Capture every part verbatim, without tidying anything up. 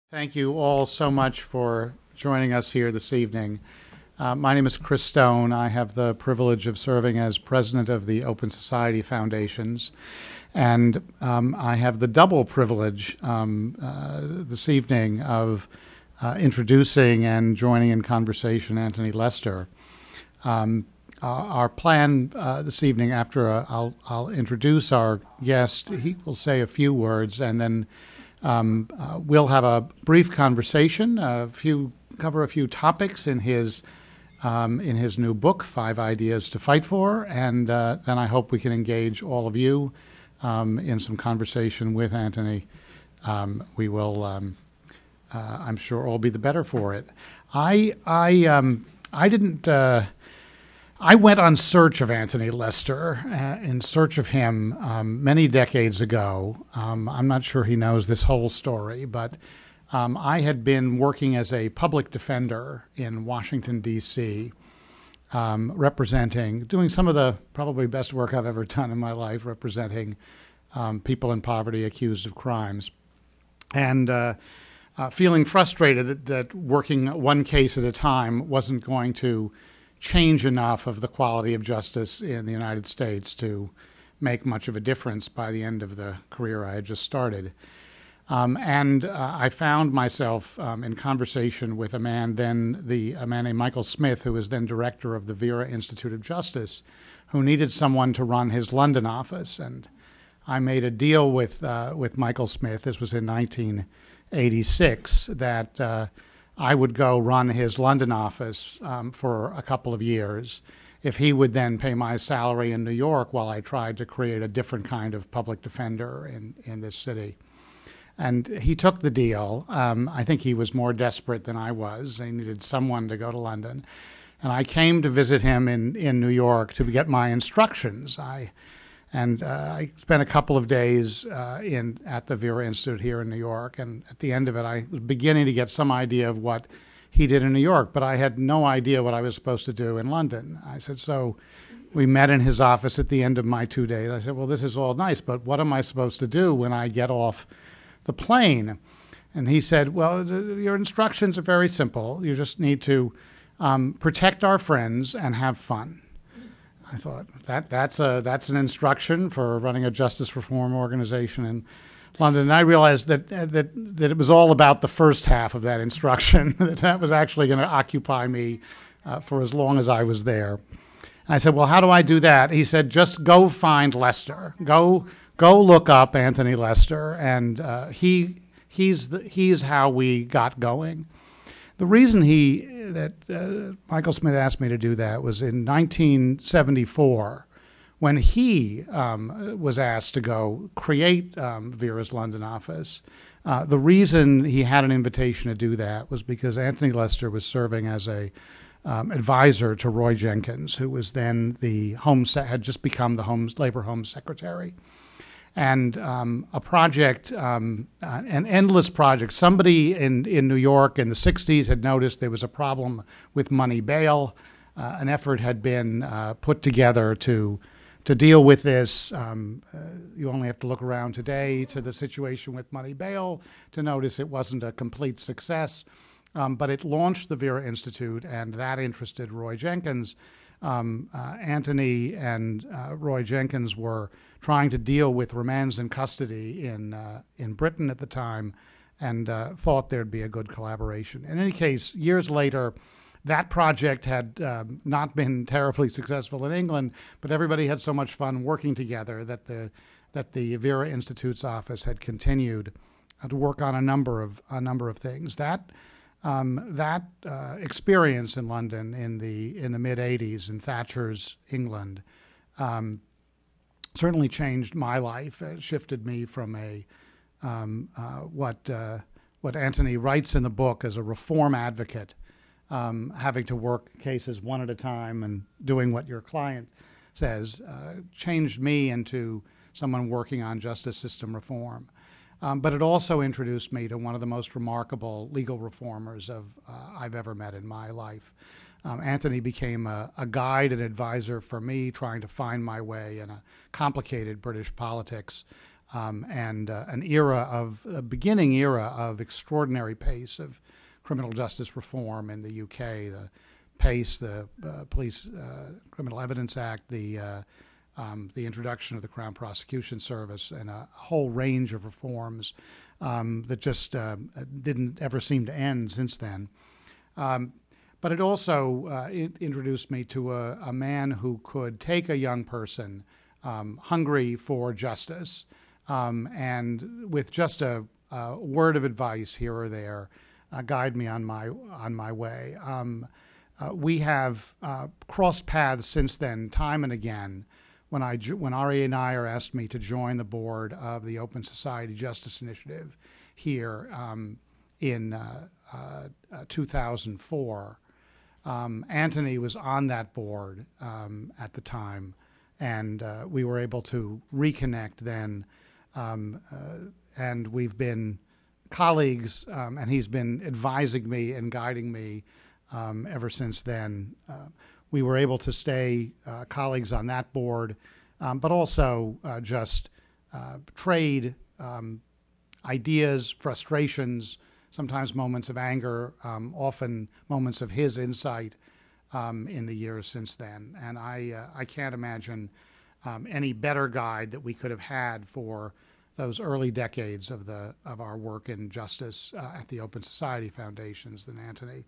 Thank you all so much for joining us here this evening. Uh, my name is Chris Stone. I have the privilege of serving as president of the Open Society Foundations, and um, I have the double privilege um, uh, this evening of uh, introducing and joining in conversation Anthony Lester. Um, uh, our plan uh, this evening, after uh, I'll, I'll introduce our guest, he will say a few words, and then Um, uh, we'll have a brief conversation, a few cover a few topics in his um, in his new book, Five Ideas to Fight For, and uh, then I hope we can engage all of you um, in some conversation with Anthony. Um, we will, um, uh, I'm sure, all be the better for it. I I um, I didn't. Uh, I went on search of Anthony Lester, uh, in search of him um, many decades ago. Um, I'm not sure he knows this whole story, but um, I had been working as a public defender in Washington, D C, um, representing, doing some of the probably best work I've ever done in my life, representing um, people in poverty accused of crimes. And uh, uh, feeling frustrated that, that working one case at a time wasn't going to change enough of the quality of justice in the United States to make much of a difference by the end of the career I had just started. Um, and uh, I found myself um, in conversation with a man then, the a man named Michael Smith, who was then director of the Vera Institute of Justice, who needed someone to run his London office. And I made a deal with uh, with Michael Smith. This was in nineteen eighty-six, that uh, I would go run his London office um, for a couple of years if he would then pay my salary in New York while I tried to create a different kind of public defender in, in this city. And he took the deal. Um, I think he was more desperate than I was. They needed someone to go to London. And I came to visit him in, in New York to get my instructions. I And uh, I spent a couple of days uh, in at the Vera Institute here in New York, and at the end of it, I was beginning to get some idea of what he did in New York, but I had no idea what I was supposed to do in London. I said, so we met in his office at the end of my two days. I said, well, this is all nice, but what am I supposed to do when I get off the plane? And he said, well, th- your instructions are very simple. You just need to um, protect our friends and have fun. I thought that that's a that's an instruction for running a justice reform organization in London. And I realized that that that it was all about the first half of that instruction. that that was actually going to occupy me uh, for as long as I was there. And I said, well, how do I do that? He said, just go find Lester. Go go look up Anthony Lester, and uh, he he's the, he's how we got going. The reason he that uh, Michael Smith asked me to do that was in nineteen seventy-four, when he um, was asked to go create um, Vera's London office. Uh, the reason he had an invitation to do that was because Anthony Lester was serving as a um, advisor to Roy Jenkins, who was then the home se- had just become the home labor home secretary. And um, a project, um, uh, an endless project. Somebody in, in New York in the sixties had noticed there was a problem with money bail. Uh, an effort had been uh, put together to to deal with this. Um, uh, you only have to look around today to the situation with money bail to notice it wasn't a complete success. Um, but it launched the Vera Institute, and that interested Roy Jenkins. Um, uh, Anthony and uh, Roy Jenkins were trying to deal with remands in custody in uh, in Britain at the time, and uh, thought there'd be a good collaboration. In any case, years later, that project had um, not been terribly successful in England, but everybody had so much fun working together that the that the Vera Institute's office had continued uh, to work on a number of a number of things. That Um, that uh, experience in London in the in the mid eighties in Thatcher's England um, certainly changed my life. It shifted me from a um, uh, what uh, what Anthony writes in the book as a reform advocate, um, having to work cases one at a time and doing what your client says, uh, changed me into someone working on justice system reform. Um, but it also introduced me to one of the most remarkable legal reformers of uh, I've ever met in my life. Um, Anthony became a, a guide and advisor for me trying to find my way in a complicated British politics. um, and uh, an era of, a beginning era of extraordinary pace of criminal justice reform in the U K. The PACE, the uh, Police uh, Criminal Evidence Act, the uh, um, the introduction of the Crown Prosecution Service, and a whole range of reforms um, that just uh, didn't ever seem to end since then. Um, but it also uh, it introduced me to a, a man who could take a young person um, hungry for justice um, and with just a, a word of advice here or there, uh, guide me on my on my way. Um, uh, we have uh, crossed paths since then, time and again. When I when Ari and I are asked me to join the board of the Open Society Justice Initiative here um, in uh, uh, uh, two thousand four, um, Anthony was on that board um, at the time, and uh, we were able to reconnect then, um, uh, and we've been colleagues, um, and he's been advising me and guiding me um, ever since then. Uh, we were able to stay uh, colleagues on that board, um, but also uh, just uh, trade um, ideas, frustrations, sometimes moments of anger, um, often moments of his insight um, in the years since then. And I, uh, I can't imagine um, any better guide that we could have had for those early decades of the of our work in justice uh, at the Open Society Foundations than Anthony.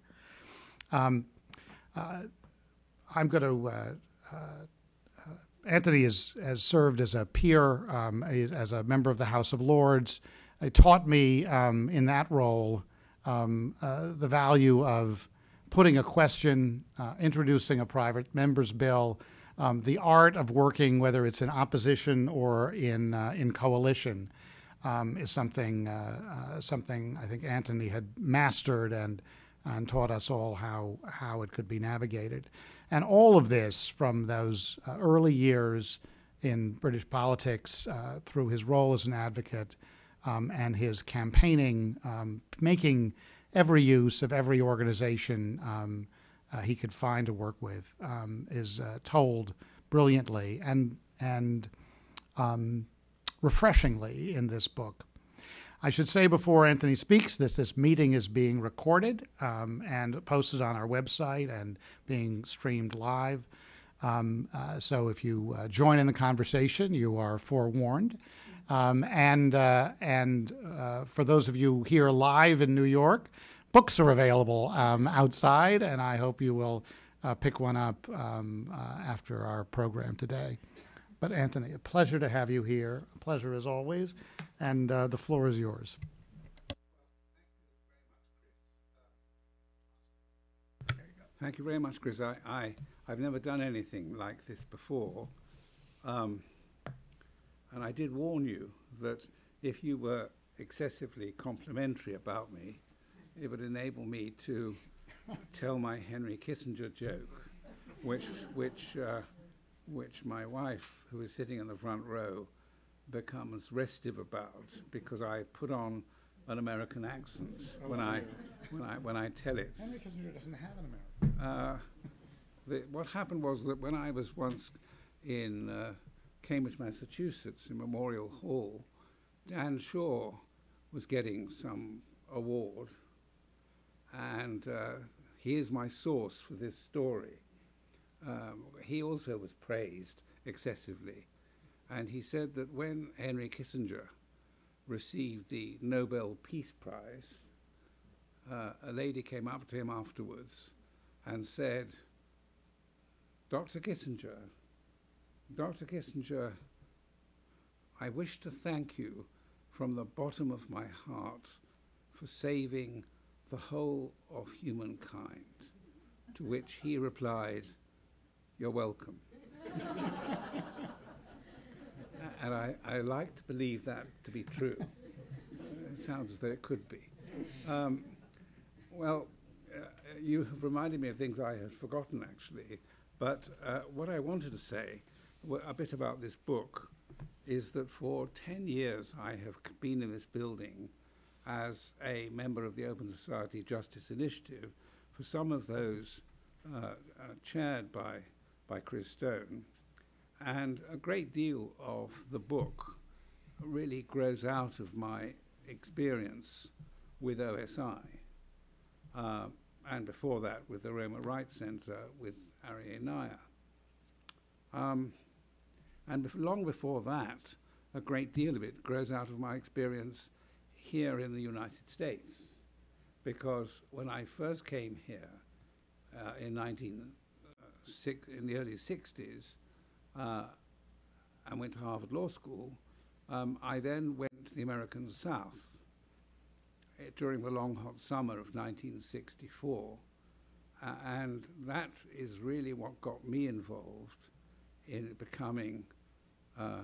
Um, uh, I'm going to. Uh, uh, uh, Anthony is, has served as a peer, um, as a member of the House of Lords. It taught me um, in that role um, uh, the value of putting a question, uh, introducing a private member's bill, um, the art of working, whether it's in opposition or in uh, in coalition, um, is something uh, uh, something I think Anthony had mastered and and taught us all how how it could be navigated. And all of this from those uh, early years in British politics uh, through his role as an advocate um, and his campaigning, um, making every use of every organization um, uh, he could find to work with, um, is uh, told brilliantly and, and um, refreshingly in this book. I should say before Anthony speaks that this meeting is being recorded um, and posted on our website and being streamed live. Um, uh, so if you uh, join in the conversation, you are forewarned. Um, and uh, and uh, for those of you here live in New York, books are available um, outside, and I hope you will uh, pick one up um, uh, after our program today. But Anthony, a pleasure to have you here. A pleasure as always. And uh, the floor is yours. Thank you very much, Chris. I, I, I've never done anything like this before. Um, and I did warn you that if you were excessively complimentary about me, it would enable me to tell my Henry Kissinger joke, which, which, uh, which my wife, who is sitting in the front row, becomes restive about because I put on an American accent oh, when I when I when I tell it. Henry Kissinger doesn't have an American. Uh, the, what happened was that when I was once in uh, Cambridge, Massachusetts, in Memorial Hall, Dan Shaw was getting some award, and uh, he is my source for this story. Um, he also was praised excessively. And he said that when Henry Kissinger received the Nobel Peace Prize, uh, a lady came up to him afterwards and said, Doctor Kissinger, Doctor Kissinger, I wish to thank you from the bottom of my heart for saving the whole of humankind. To which he replied, you're welcome. And I, I like to believe that to be true. It sounds as though it could be. Um, well, uh, you have reminded me of things I had forgotten, actually. But uh, what I wanted to say a bit about this book is that for ten years I have been in this building as a member of the Open Society Justice Initiative, for some of those uh, uh, chaired by, by Chris Stone. And a great deal of the book really grows out of my experience with O S I, uh, and before that with the Roma Rights Centre with Arieh Naya. Um, and bef long before that, a great deal of it grows out of my experience here in the United States. Because when I first came here uh, in nineteen six, in the early sixties, uh, and went to Harvard Law School, um, I then went to the American South uh, during the long hot summer of nineteen sixty-four, uh, and that is really what got me involved in becoming uh,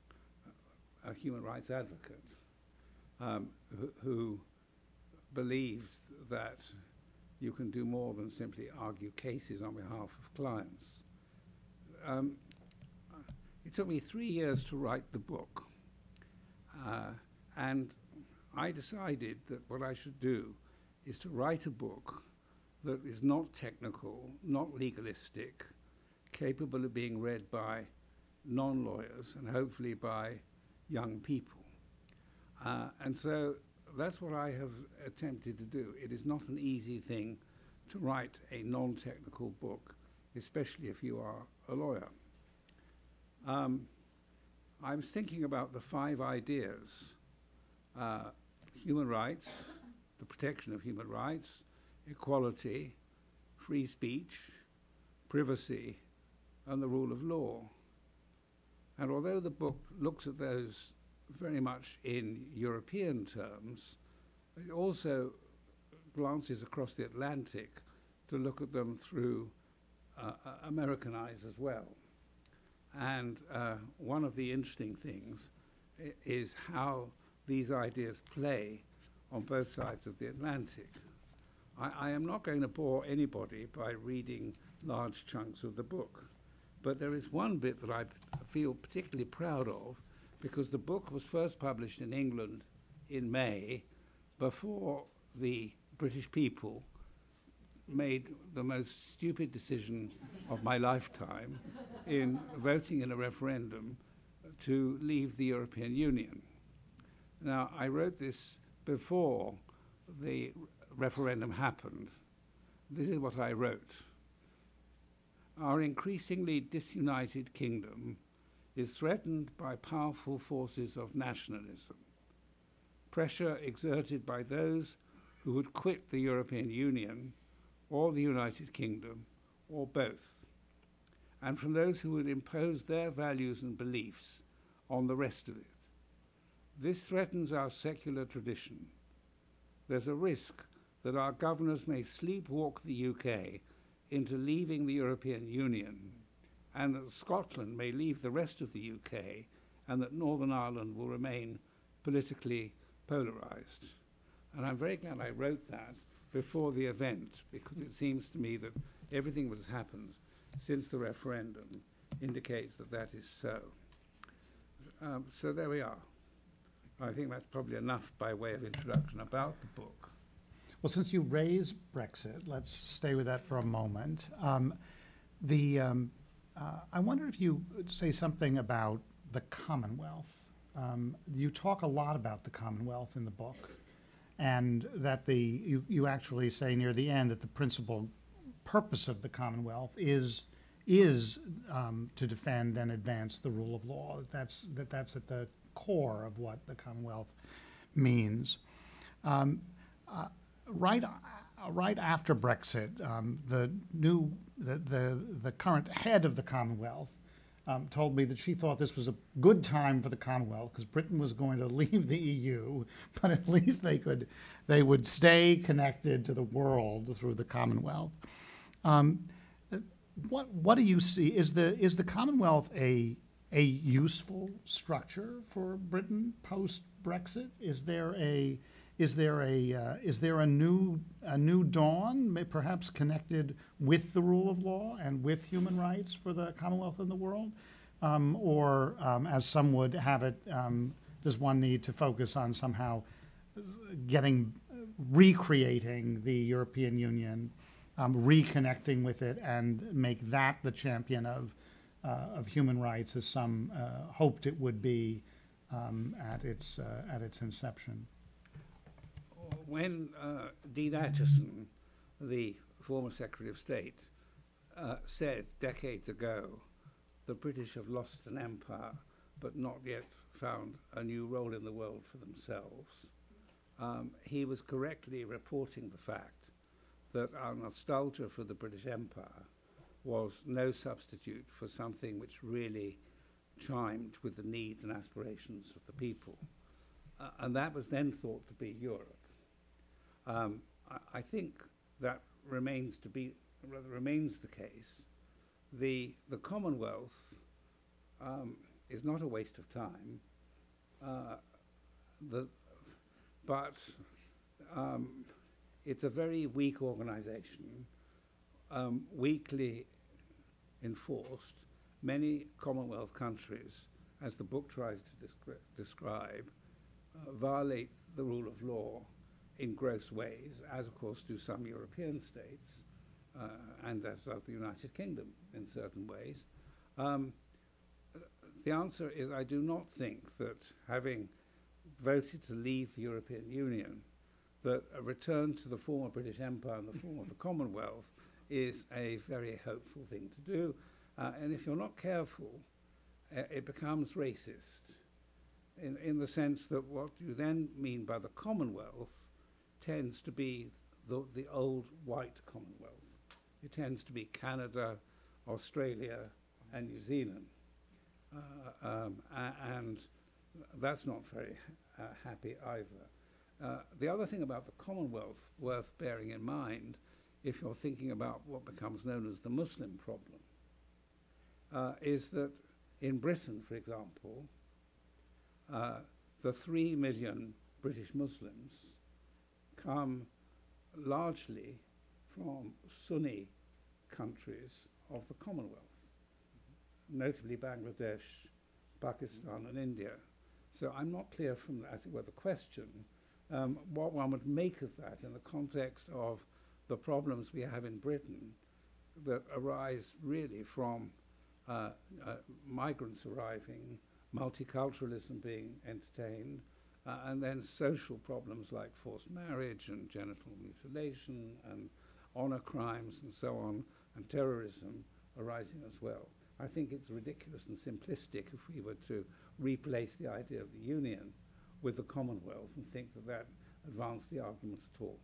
a human rights advocate um, who, who believes that you can do more than simply argue cases on behalf of clients. Um, it took me three years to write the book, uh, and I decided that what I should do is to write a book that is not technical, not legalistic, capable of being read by non-lawyers and hopefully by young people. Uh, and so that's what I have attempted to do. It is not an easy thing to write a non-technical book, especially if you are a lawyer. Um, I was thinking about the five ideas: uh, human rights, the protection of human rights, equality, free speech, privacy, and the rule of law. And although the book looks at those very much in European terms, it also glances across the Atlantic to look at them through uh, American eyes as well. And uh, one of the interesting things I is how these ideas play on both sides of the Atlantic. I, I am not going to bore anybody by reading large chunks of the book, but there is one bit that I feel particularly proud of, because the book was first published in England in May, before the British people made the most stupid decision of my lifetime in voting in a referendum to leave the European Union. Now, I wrote this before the referendum happened. This is what I wrote. Our increasingly disunited kingdom is threatened by powerful forces of nationalism, pressure exerted by those who would quit the European Union or the United Kingdom, or both, and from those who would impose their values and beliefs on the rest of it. This threatens our secular tradition. There's a risk that our governors may sleepwalk the U K into leaving the European Union, and that Scotland may leave the rest of the U K, and that Northern Ireland will remain politically polarized. And I'm very glad I wrote that before the event, because it seems to me that everything that has happened since the referendum indicates that that is so. Um, so there we are. I think that's probably enough by way of introduction about the book. Well, since you raised Brexit, let's stay with that for a moment. Um, the, um, uh, I wonder if you would say something about the Commonwealth. Um, you talk a lot about the Commonwealth in the book, and that the you, you actually say near the end that the principal purpose of the Commonwealth is is um, to defend and advance the rule of law. That's that that's at the core of what the Commonwealth means. Um, uh, right, uh, right after Brexit, um, the new the, the the current head of the Commonwealth um, told me that she thought this was a good time for the Commonwealth because Britain was going to leave the E U, but at least they could they would stay connected to the world through the Commonwealth. Um, what what do you see? Is the is the Commonwealth a a useful structure for Britain post Brexit? Is there a is there a uh, is there a new a new dawn, may perhaps connected with the rule of law and with human rights for the Commonwealth and the world, um, or um, as some would have it, um, does one need to focus on somehow getting recreating the European Union, um, reconnecting with it, and make that the champion of uh, of human rights, as some uh, hoped it would be um, at its uh, at its inception. When uh, Dean Acheson, the former Secretary of State, uh, said decades ago, the British have lost an empire but not yet found a new role in the world for themselves, um, he was correctly reporting the fact that our nostalgia for the British Empire was no substitute for something which really chimed with the needs and aspirations of the people. Uh, and that was then thought to be Europe. Um, I, I think that remains to be, rather remains the case. The, the Commonwealth um, is not a waste of time, uh, the, but um, it's a very weak organization, um, weakly enforced. Many Commonwealth countries, as the book tries to descri describe, uh, violate the rule of law in gross ways, as of course do some European states, uh, and as does the United Kingdom in certain ways. Um, the answer is I do not think that having voted to leave the European Union, that a return to the former British Empire in the form of the Commonwealth is a very hopeful thing to do. Uh, and if you're not careful, uh, it becomes racist in, in the sense that what you then mean by the Commonwealth tends to be the, the old white Commonwealth. It tends to be Canada, Australia, and New Zealand. Uh, um, and that's not very uh, happy either. Uh, the other thing about the Commonwealth worth bearing in mind, if you're thinking about what becomes known as the Muslim problem, uh, is that in Britain, for example, uh, the three million British Muslims come largely from Sunni countries of the Commonwealth, notably Bangladesh, Pakistan, and India. So I'm not clear from, as it were, the question, um, what one would make of that in the context of the problems we have in Britain that arise really from uh, uh, migrants arriving, multiculturalism being entertained, uh, and then social problems like forced marriage and genital mutilation and honor crimes and so on, and terrorism arising as well. I think it's ridiculous and simplistic if we were to replace the idea of the Union with the Commonwealth and think that that advanced the argument at all.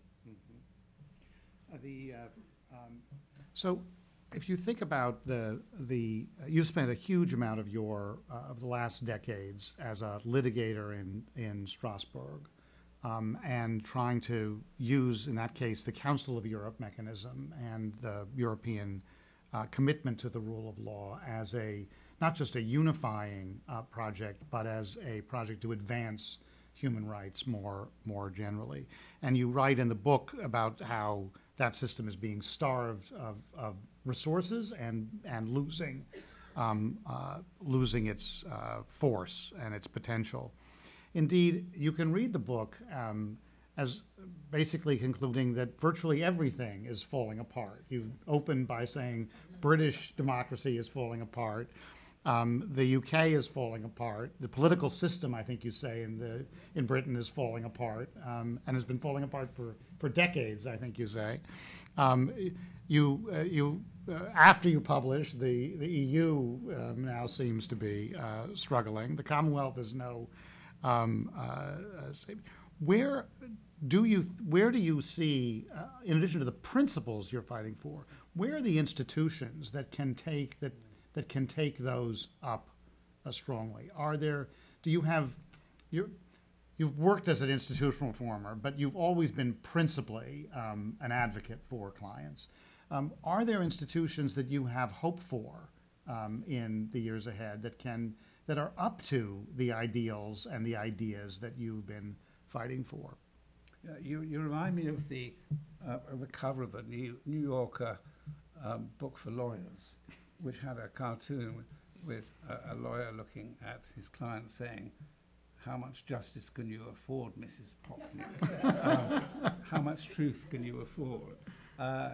Mm-hmm. uh, the, uh, um, so if you think about the, the uh, you've spent a huge amount of your, uh, of the last decades as a litigator in, in Strasbourg, um, and trying to use, in that case, the Council of Europe mechanism and the European Uh, commitment to the rule of law as a, not just a unifying uh, project, but as a project to advance human rights more, more generally. And you write in the book about how that system is being starved of, of resources and, and losing, um, uh, losing its uh, force and its potential. Indeed, you can read the book um, as basically concluding that virtually everything is falling apart. You open by saying British democracy is falling apart, um, the U K is falling apart, the political system, I think you say, in the in Britain is falling apart, um, and has been falling apart for, for decades, I think you say. Um, you, uh, you uh, after you publish, the, the E U um, now seems to be uh, struggling. The Commonwealth is no um, uh, uh, where do you where do you see, uh, in addition to the principles you're fighting for, where are the institutions that can take that that can take those up uh, strongly? Are there? Do you have you? You've worked as an institutional reformer, but you've always been principally um, an advocate for clients. Um, are there institutions that you have hope for um, in the years ahead that can that are up to the ideals and the ideas that you've been fighting for? Uh, you, you remind me of the, uh, of the cover of a New, New Yorker um, book for lawyers, which had a cartoon with, with a, a lawyer looking at his client saying, "How much justice can you afford, Missus Popnik? um, how much truth can you afford?" Uh,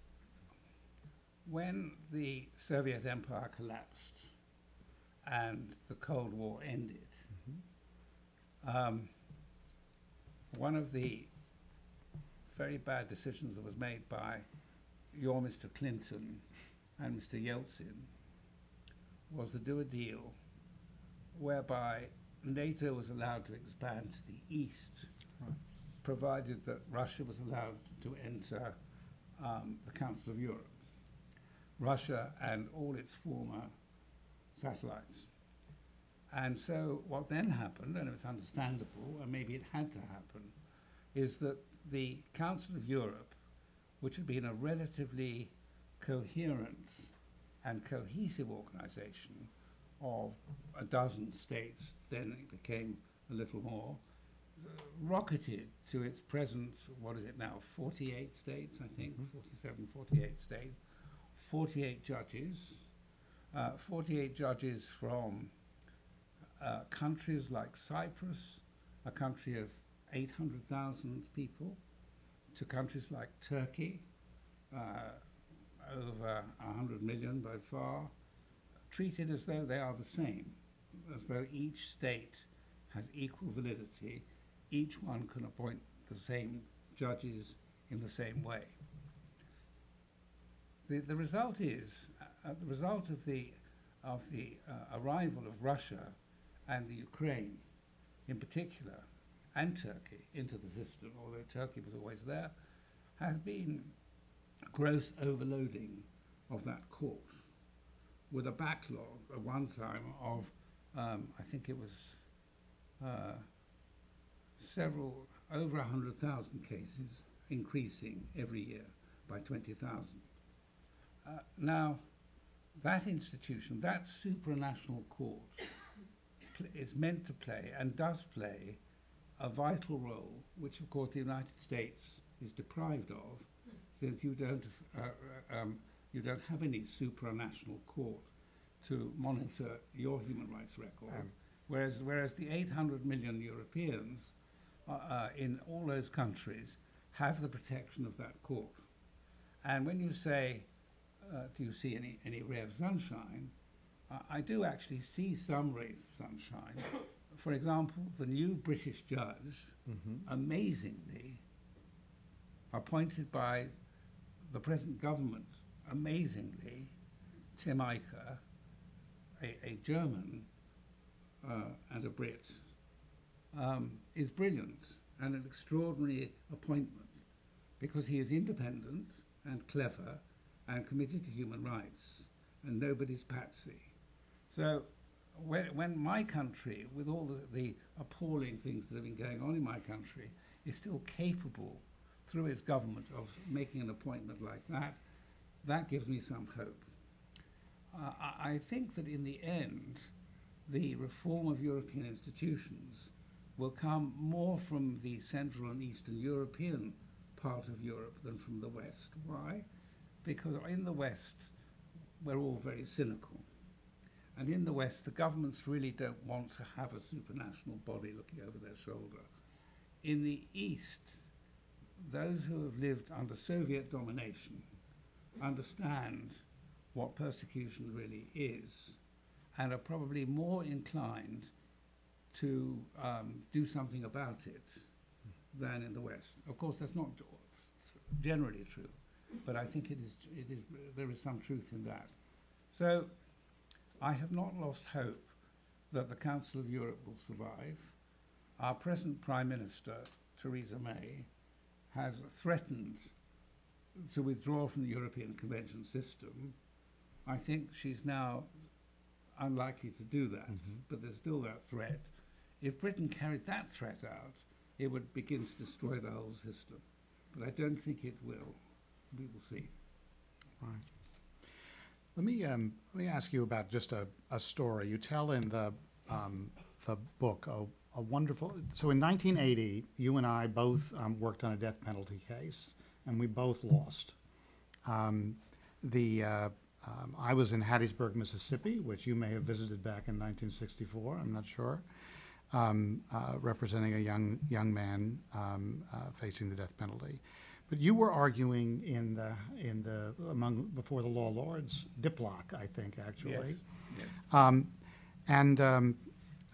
when the Soviet Empire collapsed and the Cold War ended, mm-hmm. Um, one of the very bad decisions that was made by your Mister Clinton and Mister Yeltsin was to do a deal whereby NATO was allowed to expand to the east, Right. provided that Russia was allowed to enter um, the Council of Europe. Russia and all its former satellites. And so what then happened, and it's understandable, and maybe it had to happen, is that the Council of Europe, which had been a relatively coherent and cohesive organization of a dozen states, then it became a little more, uh, rocketed to its present, what is it now, forty-eight states, I think, mm-hmm. forty-seven, forty-eight states, forty-eight judges, uh, forty-eight judges from uh, countries like Cyprus, a country of eight hundred thousand people, to countries like Turkey, uh, over one hundred million by far, treated as though they are the same, as though each state has equal validity, each one can appoint the same judges in the same way. The, the result is, uh, the result of the, of the uh, arrival of Russia and the Ukraine in particular, and Turkey into the system, although Turkey was always there, has been gross overloading of that court, with a backlog at one time of, um, I think it was uh, several, over one hundred thousand cases, increasing every year by twenty thousand. Uh, now, that institution, that supranational court, is meant to play, and does play, a vital role, which of course the United States is deprived of, since you don't, uh, um, you don't have any supranational court to monitor your human rights record, um. whereas, whereas the eight hundred million Europeans uh, uh, in all those countries have the protection of that court. And when you say, uh, do you see any, any ray of sunshine, uh, I do actually see some rays of sunshine. For example, the new British judge, mm-hmm. amazingly, appointed by the present government, amazingly, Tim Eicher, a, a German uh, and a Brit, um, is brilliant and an extraordinary appointment because he is independent and clever and committed to human rights and nobody's patsy. So when, when my country, with all the, the appalling things that have been going on in my country, is still capable through its government of making an appointment like that, that gives me some hope. Uh, I, I think that in the end, the reform of European institutions will come more from the Central and Eastern European part of Europe than from the West. Why? Because in the West, we're all very cynical. And in the West, the governments really don't want to have a supranational body looking over their shoulder. In the East, those who have lived under Soviet domination understand what persecution really is and are probably more inclined to um, do something about it than in the West. Of course, that's not generally true, but I think it is, it is, there is some truth in that. So I have not lost hope that the Council of Europe will survive. Our present Prime Minister, Theresa May, has threatened to withdraw from the European Convention system. I think she's now unlikely to do that, mm-hmm. but there's still that threat. If Britain carried that threat out, it would begin to destroy the whole system. But I don't think it will. We will see. Right. Let me um, let me ask you about just a, a story you tell in the um, the book. A, a wonderful. So in nineteen eighty, you and I both um, worked on a death penalty case, and we both lost. Um, the uh, um, I was in Hattiesburg, Mississippi, which you may have visited back in nineteen sixty-four. I'm not sure. Um, uh, representing a young young man um, uh, facing the death penalty. But you were arguing in the in the among before the law lords, Diplock, I think, actually. Yes. Yes. Um, and um,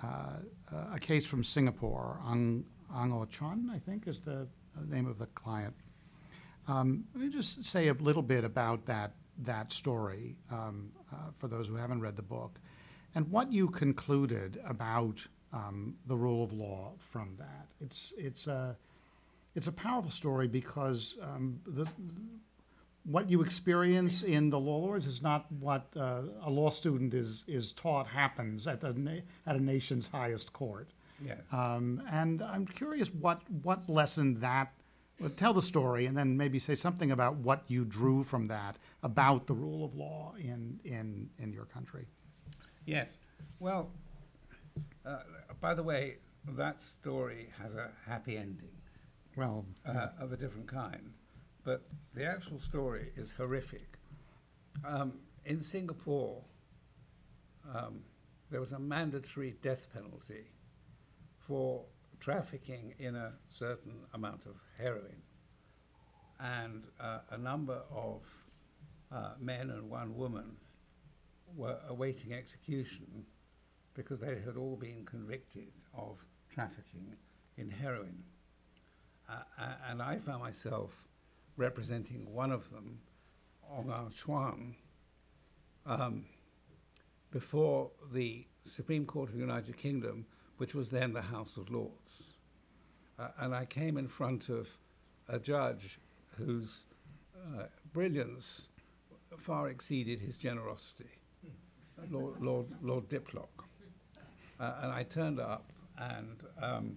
uh, a case from Singapore. Ang Ango Chun, I think, is the name of the client. Um, let me just say a little bit about that that story um, uh, for those who haven't read the book, and what you concluded about um, the rule of law from that. It's it's a it's a powerful story because um, the what you experience in the Law Lords is not what uh, a law student is is taught happens at the na at a nation's highest court. Yes. Um, and I'm curious what what lesson that. Well, tell the story, and then maybe say something about what you drew from that about the rule of law in in in your country. Yes. Well, uh, by the way, that story has a happy ending. Well, uh, yeah. of a different kind, but the actual story is horrific. Um, in Singapore, um, there was a mandatory death penalty for trafficking in a certain amount of heroin, and uh, a number of uh, men and one woman were awaiting execution because they had all been convicted of trafficking in heroin. Uh, and I found myself representing one of them, Ong Ah Chuan, um, before the Supreme Court of the United Kingdom, which was then the House of Lords. Uh, and I came in front of a judge whose uh, brilliance far exceeded his generosity, Lord, Lord, Lord Diplock. Uh, and I turned up, and um,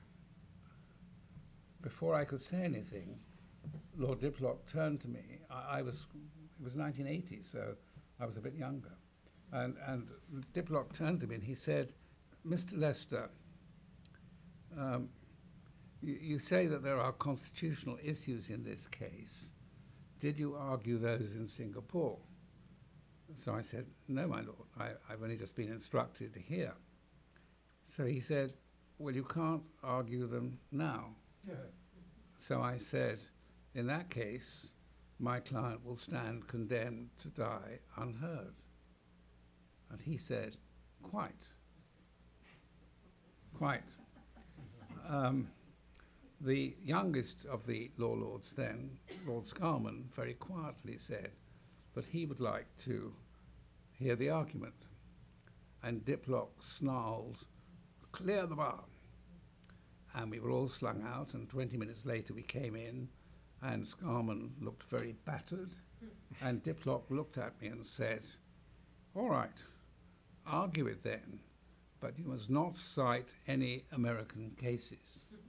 before I could say anything, Lord Diplock turned to me. I, I was, it was nineteen eighty, so I was a bit younger. And, and Diplock turned to me and he said, Mister Lester, um, you, you say that there are constitutional issues in this case. Did you argue those in Singapore? So I said, no, my lord, I, I've only just been instructed here. So he said, well, you can't argue them now. Yeah. So I said, in that case, my client will stand condemned to die unheard. And he said, quite. Quite. Um, the youngest of the Law Lords then, Lord Scarman, very quietly said that he would like to hear the argument. And Diplock snarled, clear the bar. And we were all slung out, and twenty minutes later we came in, and Scarman looked very battered, and Diplock looked at me and said, all right, argue it then, but you must not cite any American cases.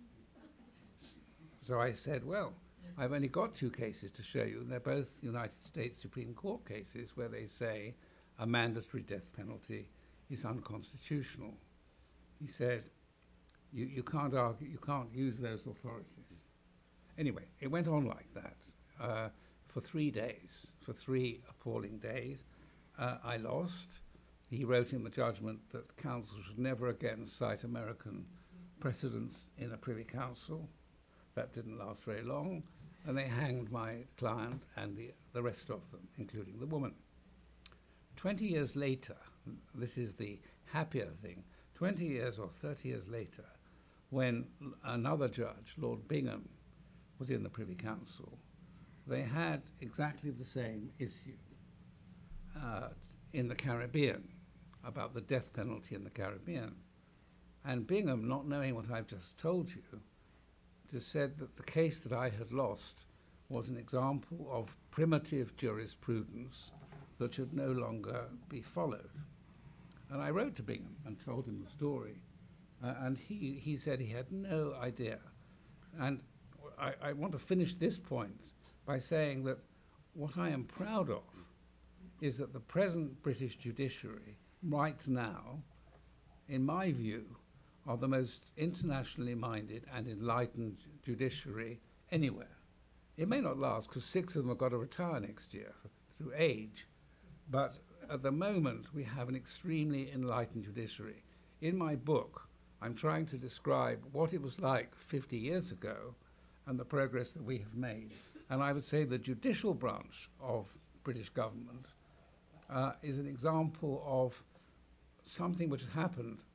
So I said, well, I've only got two cases to show you, and they're both United States Supreme Court cases where they say a mandatory death penalty is unconstitutional. He said, you, you can't argue, you can't use those authorities. Anyway, it went on like that uh, for three days, for three appalling days. Uh, I lost. He wrote in the judgment that the council should never again cite American precedents in a Privy Council. That didn't last very long, and they hanged my client and the, the rest of them, including the woman. Twenty years later, this is the happier thing, twenty years or thirty years later, when another judge, Lord Bingham, was in the Privy Council, they had exactly the same issue uh, in the Caribbean, about the death penalty in the Caribbean. And Bingham, not knowing what I've just told you, just said that the case that I had lost was an example of primitive jurisprudence that should no longer be followed. And I wrote to Bingham and told him the story, uh, and he, he said he had no idea. And I, I want to finish this point by saying that what I am proud of is that the present British judiciary, right now, in my view, are the most internationally minded and enlightened judiciary anywhere. It may not last because six of them have got to retire next year through age, but at the moment we have an extremely enlightened judiciary. In my book, I'm trying to describe what it was like fifty years ago and the progress that we have made. And I would say the judicial branch of British government uh, is an example of something which has happened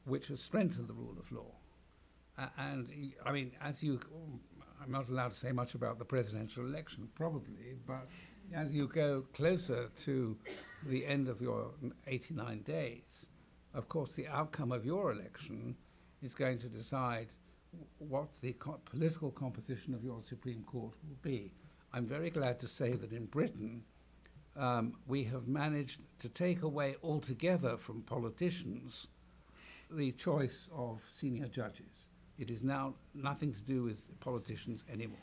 which has strengthened the rule of law. Uh, and, I mean, as you, I'm not allowed to say much about the presidential election, probably, but as you go closer to the end of your eighty-nine days, of course, the outcome of your election is going to decide what the co political composition of your Supreme Court will be. I'm very glad to say that in Britain, um, we have managed to take away altogether from politicians the choice of senior judges. It is now nothing to do with politicians anymore.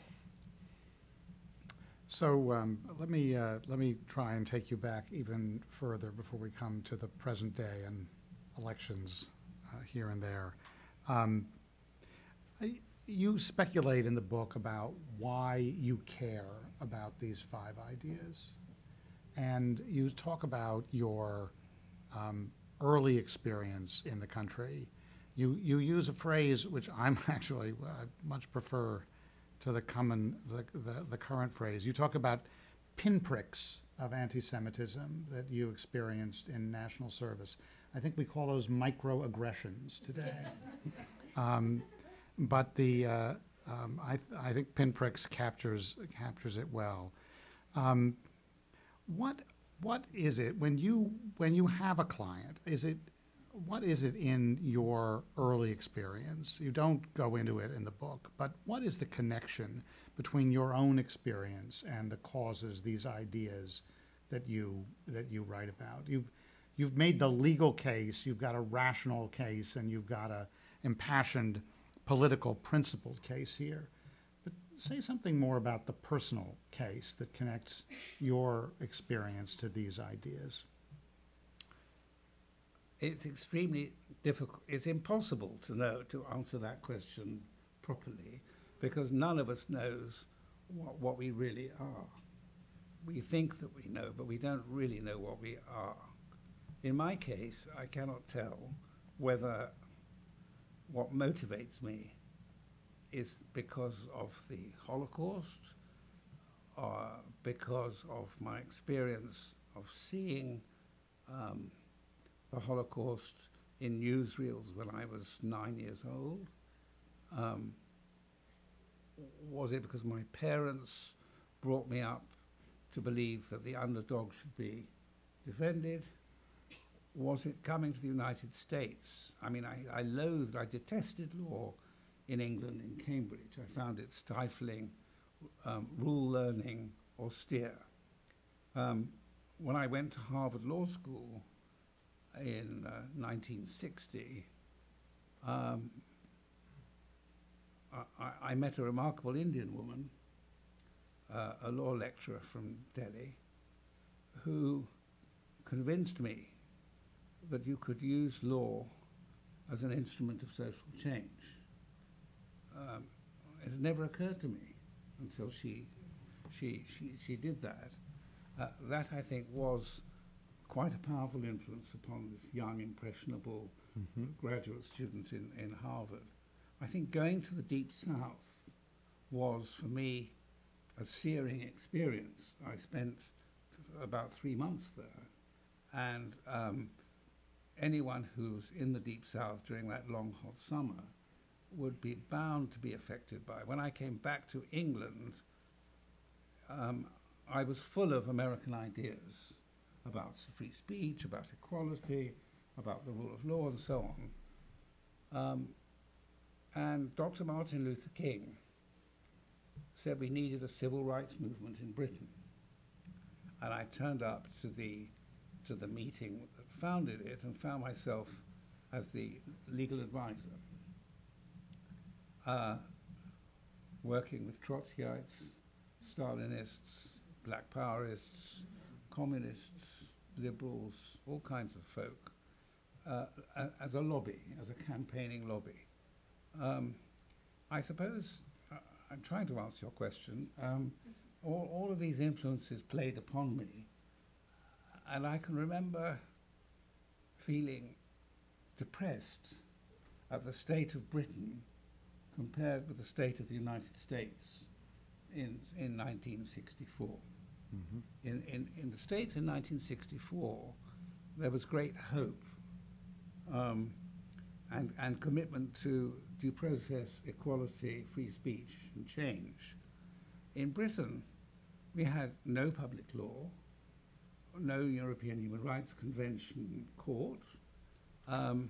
So um, let me uh, let me try and take you back even further before we come to the present day and elections uh, here and there. Um, I, you speculate in the book about why you care about these five ideas, and you talk about your um, early experience in the country. You you use a phrase which I'm actually uh, much prefer to the common the, the the current phrase. You talk about pinpricks of anti-Semitism that you experienced in national service. I think we call those microaggressions today. um, but the uh, um, I I think pinpricks captures captures it well. Um, what what is it when you when you have a client? Is it What is it in your early experience? You don't go into it in the book, but what is the connection between your own experience and the causes, these ideas that you that you write about? You've you've made the legal case, you've got a rational case, and you've got a impassioned political principled case here. But say something more about the personal case that connects your experience to these ideas. It's extremely difficult. It's impossible to know, to answer that question properly, because none of us knows what, what we really are. We think that we know, but we don't really know what we are. In my case, I cannot tell whether what motivates me is because of the Holocaust or because of my experience of seeing um, the Holocaust in newsreels when I was nine years old. Um, was it because my parents brought me up to believe that the underdog should be defended? Was it coming to the United States? I mean, I, I loathed, I detested law in England, in Cambridge. I found it stifling, um, rule learning, austere. Um, when I went to Harvard Law School in uh, nineteen sixty, um, I, I met a remarkable Indian woman, uh, a law lecturer from Delhi, who convinced me that you could use law as an instrument of social change. Um, it had never occurred to me until she, she, she, she did that. Uh, that, I think, was quite a powerful influence upon this young, impressionable mm-hmm. graduate student in, in Harvard. I think going to the Deep South was, for me, a searing experience. I spent th- about three months there, and um, anyone who's in the Deep South during that long, hot summer would be bound to be affected by it. When I came back to England, um, I was full of American ideas about free speech, about equality, about the rule of law, and so on. Um, and Doctor Martin Luther King said we needed a civil rights movement in Britain. And I turned up to the, to the meeting that founded it and found myself as the legal advisor, uh, working with Trotskyites, Stalinists, Black Powerists, communists, liberals, all kinds of folk, uh, as a lobby, as a campaigning lobby. Um, I suppose, uh, I'm trying to answer your question, um, all, all of these influences played upon me, and I can remember feeling depressed at the state of Britain compared with the state of the United States in, in nineteen sixty-four. Mm-hmm. In, in, in the States in nineteen sixty-four, there was great hope. Um, and, and commitment to due process, equality, free speech, and change. In Britain, we had no public law, no European Human Rights Convention court, um,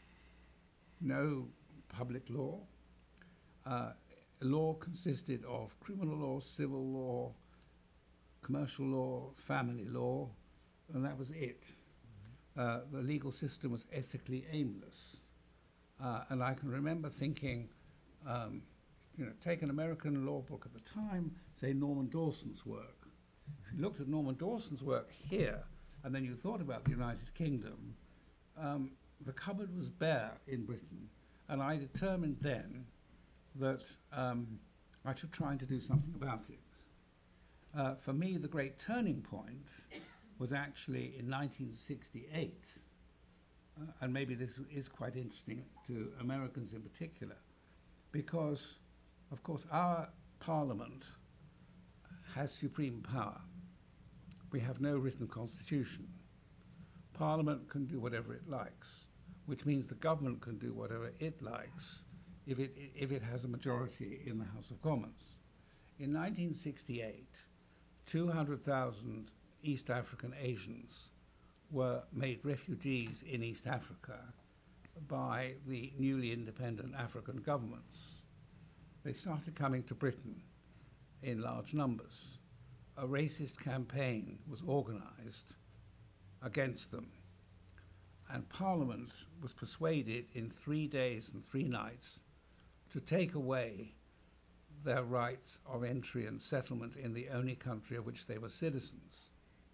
no public law. Uh, law consisted of criminal law, civil law, commercial law, family law, and that was it. Uh, the legal system was ethically aimless. Uh, and I can remember thinking, um, you know, take an American law book at the time, say Norman Dawson's work. If you looked at Norman Dawson's work here, and then you thought about the United Kingdom, um, the cupboard was bare in Britain. And I determined then that um, I should try to do something about it. Uh, for me, the great turning point was actually in nineteen sixty-eight. Uh, and maybe this is quite interesting to Americans in particular, because, of course, our parliament has supreme power. We have no written constitution. Parliament can do whatever it likes, which means the government can do whatever it likes if it, if it has a majority in the House of Commons. In nineteen sixty-eight, two hundred thousand East African Asians were made refugees in East Africa by the newly independent African governments. They started coming to Britain in large numbers. A racist campaign was organized against them, and Parliament was persuaded in three days and three nights to take away their right of entry and settlement in the only country of which they were citizens.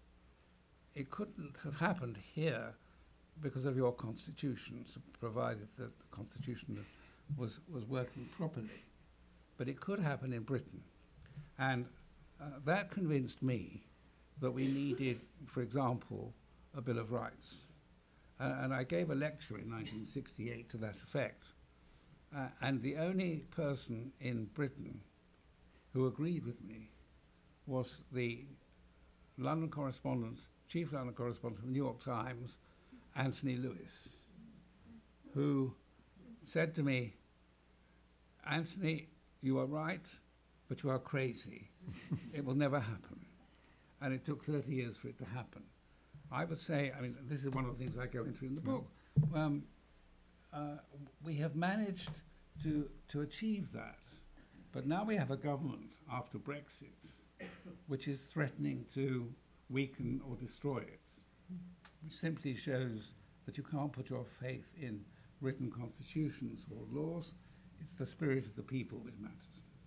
It couldn't have happened here because of your constitution, so provided that the constitution was, was working properly. But it could happen in Britain. And uh, that convinced me that we needed, for example, a Bill of Rights. Uh, and I gave a lecture in nineteen sixty-eight to that effect. Uh, and the only person in Britain who agreed with me was the London correspondent, chief London correspondent of the New York Times, Anthony Lewis, who said to me, Anthony, you are right, but you are crazy. It will never happen. And it took thirty years for it to happen. I would say, I mean, this is one of the things I go into in the book. Um, uh, we have managed to, to achieve that, but now we have a government after Brexit which is threatening to weaken or destroy it, which simply shows that you can't put your faith in written constitutions or laws. It's the spirit of the people which matters.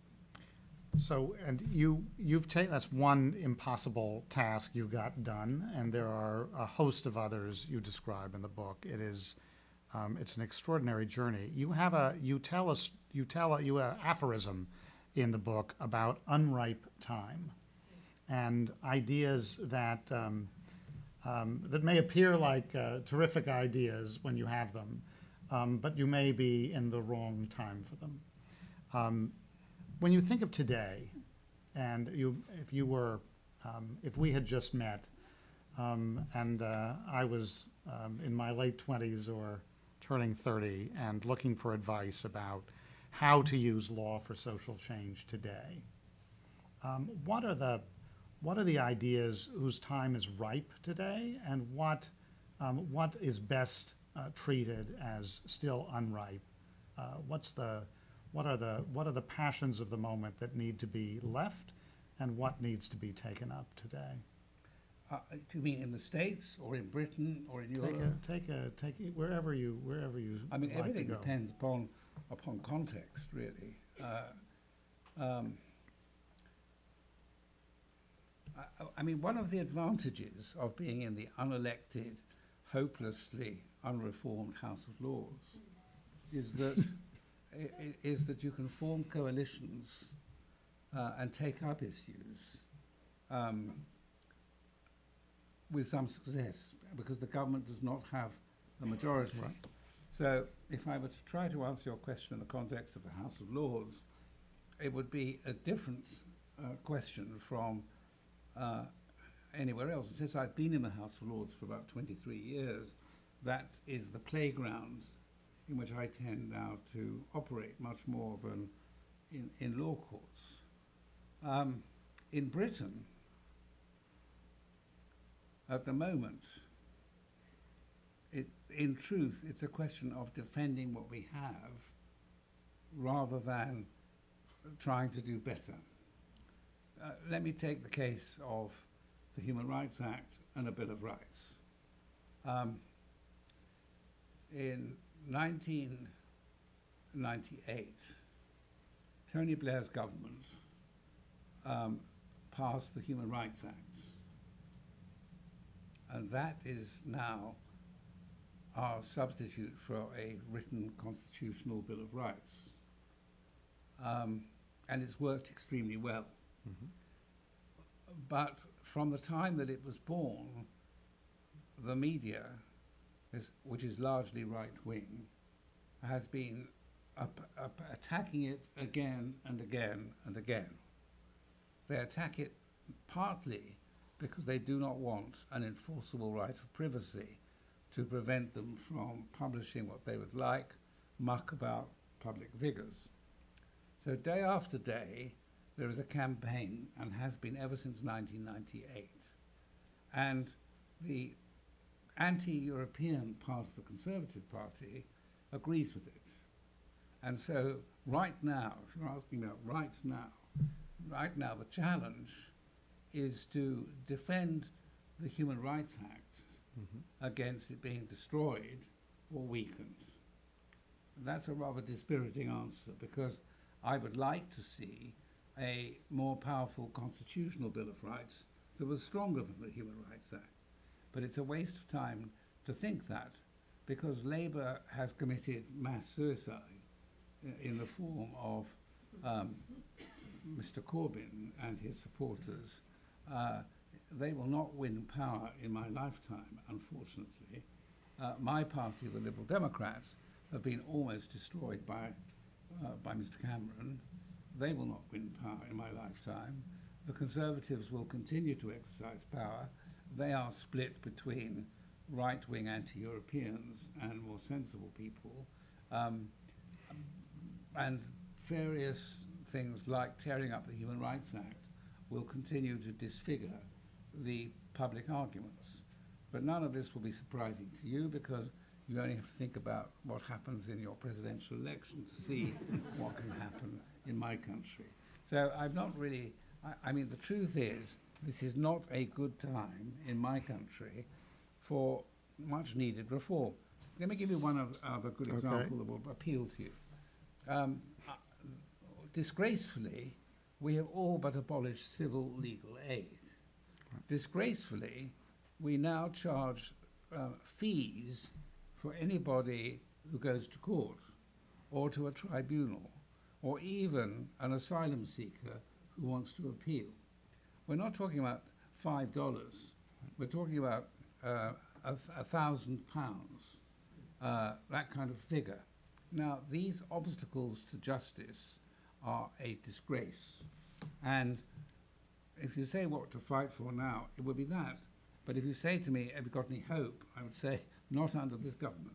So, and you, you've taken, that's one impossible task you got done, and there are a host of others you describe in the book. It is, um, it's an extraordinary journey. You have a, you tell us, you tell a, you have aphorism in the book about unripe time and ideas that, um, um, that may appear like uh, terrific ideas when you have them, um, but you may be in the wrong time for them. Um, When you think of today, and you, if you were, um, if we had just met, um, and uh, I was um, in my late twenties or turning thirty and looking for advice about how to use law for social change today, um, what are the, what are the ideas whose time is ripe today, and what, um, what is best uh, treated as still unripe? Uh, what's the What are the what are the passions of the moment that need to be left, and what needs to be taken up today? Uh, do you mean in the States or in Britain or in Take Europe? a take a take it wherever you wherever you. I mean, like everything to go. depends upon upon context, really. Uh, um, I, I mean, one of the advantages of being in the unelected, hopelessly unreformed House of Lords is that. I- is that you can form coalitions uh, and take up issues um, with some success, because the government does not have a majority. Right. So if I were to try to answer your question in the context of the House of Lords, it would be a different uh, question from uh, anywhere else. Since I've been in the House of Lords for about twenty-three years, that is the playground in which I tend now to operate much more than in, in law courts. Um, in Britain, at the moment, it, in truth, it's a question of defending what we have rather than trying to do better. Uh, let me take the case of the Human Rights Act and a Bill of Rights. Um, in nineteen ninety-eight, Tony Blair's government um, passed the Human Rights Act. And that is now our substitute for a written constitutional Bill of Rights. Um, and it's worked extremely well. Mm-hmm. But from the time that it was born, the media, is, which is largely right-wing, has been up, up attacking it again and again and again. They attack it partly because they do not want an enforceable right of privacy to prevent them from publishing what they would like, muck about public figures. So day after day, there is a campaign, and has been ever since nineteen ninety-eight. And the anti-European part of the Conservative Party agrees with it. And so right now, if you're asking about right now, right now the challenge is to defend the Human Rights Act mm-hmm. against it being destroyed or weakened. That's a rather dispiriting answer, because I would like to see a more powerful constitutional Bill of Rights that was stronger than the Human Rights Act. But it's a waste of time to think that, because Labour has committed mass suicide in the form of um, Mister Corbyn and his supporters. Uh, they will not win power in my lifetime, unfortunately. Uh, my party, the Liberal Democrats, have been almost destroyed by, uh, by Mister Cameron. They will not win power in my lifetime. The Conservatives will continue to exercise power. They are split between right-wing anti-Europeans and more sensible people. Um, and various things like tearing up the Human Rights Act will continue to disfigure the public arguments. But none of this will be surprising to you, because you only have to think about what happens in your presidential election to see what can happen in my country. So I'm not really, I, I mean, the truth is, this is not a good time in my country for much needed reform. Let me give you one of, other good Okay. example that will appeal to you. Um, uh, disgracefully, we have all but abolished civil legal aid. Disgracefully, we now charge uh, fees for anybody who goes to court or to a tribunal, or even an asylum seeker who wants to appeal. We're not talking about five dollars. We're talking about uh, a, a thousand pounds, uh, that kind of figure. Now, these obstacles to justice are a disgrace. And if you say what to fight for now, it would be that. But if you say to me, have you got any hope? I would say, not under this government.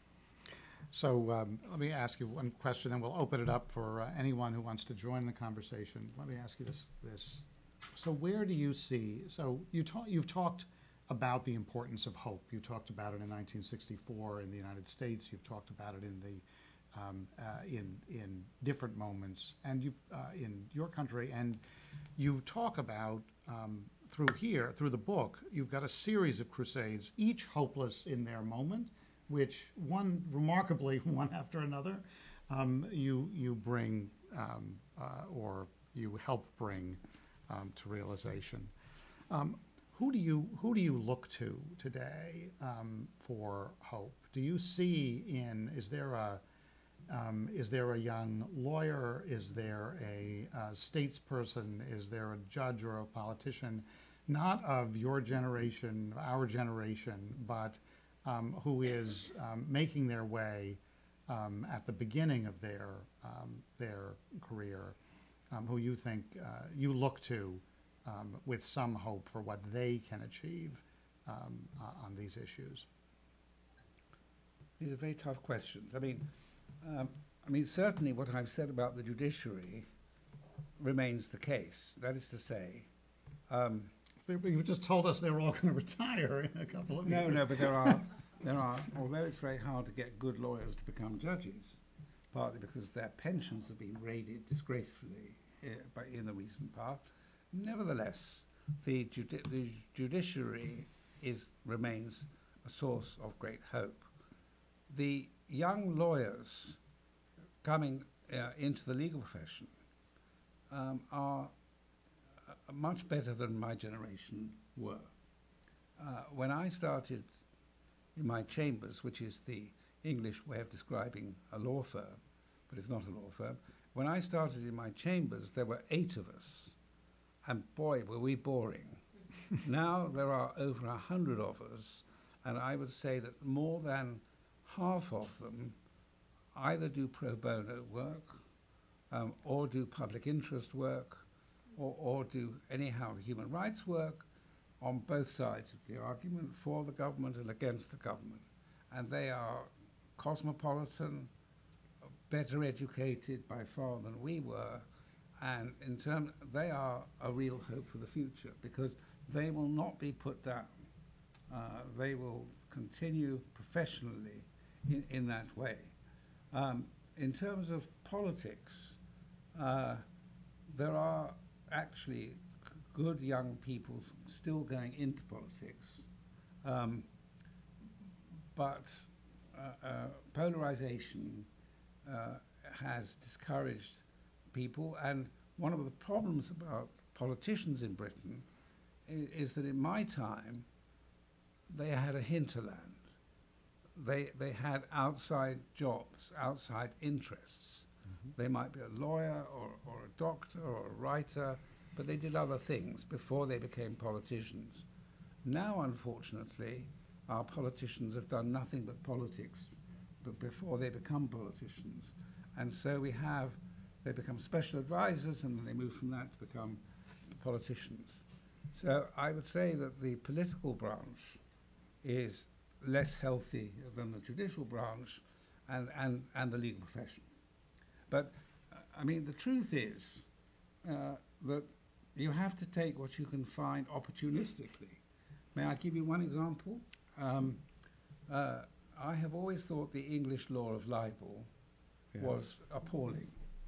So um, let me ask you one question, and we'll open it up for uh, anyone who wants to join the conversation. Let me ask you this. this. So where do you see, so you talk, you've talked about the importance of hope. You talked about it in nineteen sixty-four in the United States. You've talked about it in the um, uh, in in different moments, and you uh, in your country. And you talk about um, through here, through the book, you've got a series of crusades, each hopeless in their moment, which one remarkably, one after another, um, you you bring um, uh, or you help bring um, to realization. Um, who do you who do you look to today um, for hope? Do you see in is there a um, is there a young lawyer? Is there a, a statesperson? Is there a judge or a politician, not of your generation, our generation, but Um, who is um, making their way um, at the beginning of their um, their career, um, who you think uh, you look to um, with some hope for what they can achieve um, uh, on these issues? these are very tough questions. I mean, um, I mean, certainly what I've said about the judiciary remains the case. That is to say, um, You've just told us they were all going to retire in a couple of no, years. no, but there are, there are, although it's very hard to get good lawyers to become judges, partly because their pensions have been raided disgracefully uh, by, in the recent past, nevertheless, the, judi the judiciary is, remains a source of great hope. The young lawyers coming uh, into the legal profession um, are uh, much better than my generation were. Uh, when I started in my chambers, which is the English way of describing a law firm, but it's not a law firm, when I started in my chambers, there were eight of us, and boy, were we boring. Now there are over a hundred of us, and I would say that more than half of them either do pro bono work, um, or do public interest work, or, or do anyhow human rights work on both sides of the argument, for the government and against the government. And they are cosmopolitan, better educated by far than we were, and in terms, they are a real hope for the future, because they will not be put down. Uh, they will continue professionally in, in that way. Um, in terms of politics, uh, there are actually c good young people still going into politics, um, but uh, uh, polarization uh, has discouraged people, and one of the problems about politicians in Britain is, is that in my time they had a hinterland. They, they had outside jobs, outside interests. Mm-hmm. They might be a lawyer or, or a doctor or a writer, but they did other things before they became politicians. Now, unfortunately, our politicians have done nothing but politics but before they become politicians. And so we have, they become special advisors, and then they move from that to become politicians. So I would say that the political branch is less healthy than the judicial branch and, and, and the legal profession. But, uh, I mean, the truth is uh, that you have to take what you can find opportunistically. May I give you one example? Um, uh, I have always thought the English law of libel yes. was appalling,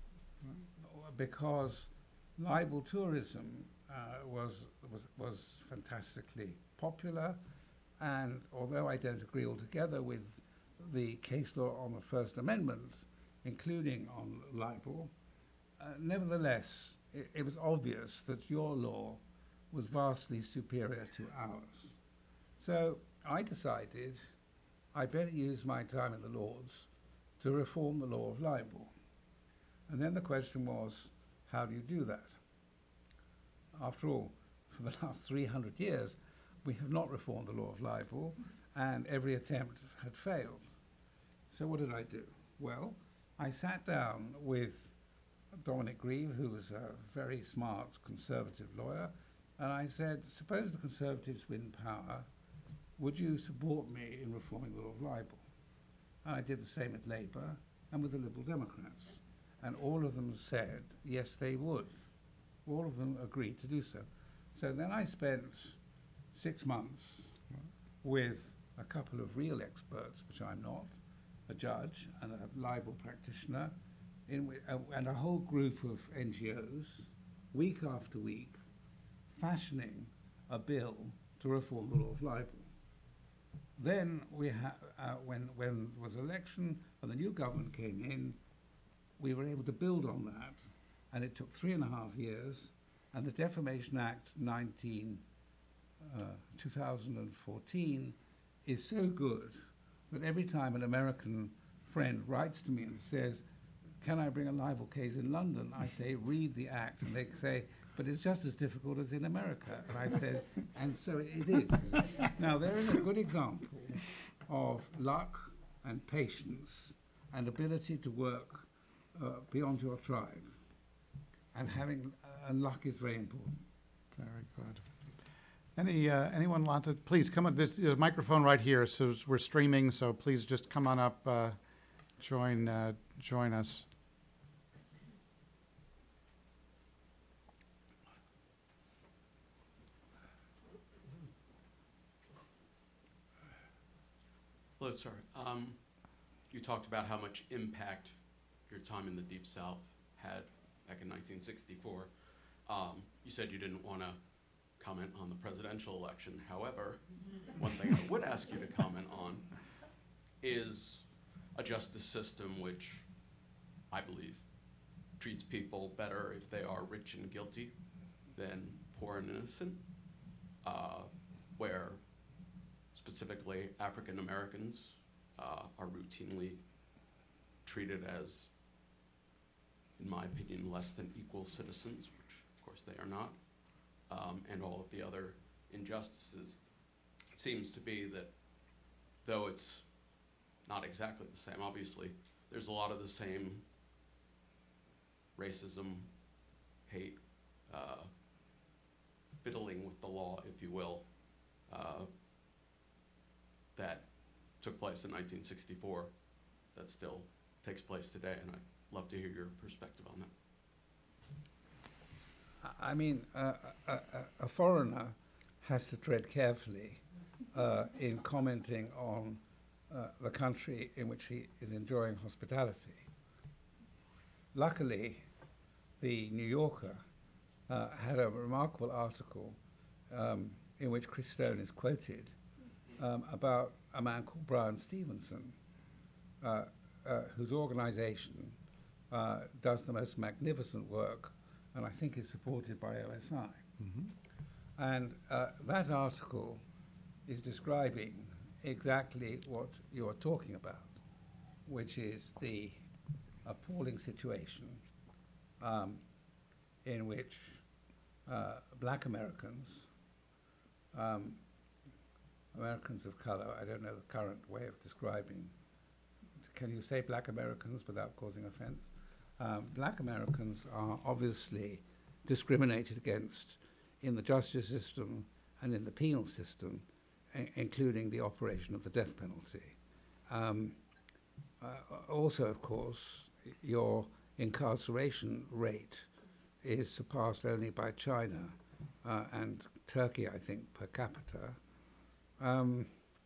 mm. because libel tourism uh, was, was, was fantastically popular. And although I don't agree altogether with the case law on the First Amendment, including on libel, uh, nevertheless, it, it was obvious that your law was vastly superior to ours. So I decided I better use my time in the Lords to reform the law of libel. And then the question was, how do you do that? After all, for the last three hundred years, we have not reformed the law of libel, and every attempt had failed. So what did I do? Well, I sat down with Dominic Grieve, who was a very smart conservative lawyer, and I said, suppose the Conservatives win power, would you support me in reforming the law of libel? And I did the same at Labour and with the Liberal Democrats. And all of them said, yes, they would. All of them agreed to do so. So then I spent six months with a couple of real experts, which I'm not, a judge and a libel practitioner, in uh, and a whole group of N G Os, week after week, fashioning a bill to reform the law of libel. Then, we ha uh, when, when there was election and the new government came in, we were able to build on that, and it took three and a half years, and the Defamation Act nineteen, uh, two thousand fourteen is so good that every time an American friend writes to me and says, can I bring a libel case in London? I say, read the act. And they say, but it's just as difficult as in America. And I said, and so it is. Now, there is a good example of luck and patience and ability to work uh, beyond your tribe. And having, uh, and luck is very important. Very good. Any uh, anyone want to please come on? There's a microphone right here, so we're streaming. So please just come on up, uh, join uh, join us. Hello, sir. Um, you talked about how much impact your time in the Deep South had back in nineteen sixty-four. Um, you said you didn't want to comment on the presidential election. However, one thing I would ask you to comment on is a justice system which I believe treats people better if they are rich and guilty than poor and innocent, uh, where specifically African Americans uh, are routinely treated as, in my opinion, less than equal citizens, which of course they are not, um, and all of the other injustices. It seems to be that though it's not exactly the same, obviously, there's a lot of the same racism, hate, uh, fiddling with the law, if you will, uh, that took place in nineteen sixty-four that still takes place today, and I'd love to hear your perspective on that. I mean, uh, a, a, a foreigner has to tread carefully uh, in commenting on uh, the country in which he is enjoying hospitality. Luckily, the New Yorker uh, had a remarkable article um, in which Chris Stone is quoted um, about a man called Brian Stevenson, uh, uh, whose organization uh, does the most magnificent work, and I think is supported by O S I. Mm-hmm. And uh, that article is describing exactly what you're talking about, which is the appalling situation um, in which uh, black Americans, um, Americans of color, I don't know the current way of describing, can you say black Americans without causing offense? Um, black Americans are obviously discriminated against in the justice system and in the penal system, including the operation of the death penalty. Um, uh, also, of course, your incarceration rate is surpassed only by China uh, and Turkey, I think, per capita. Um,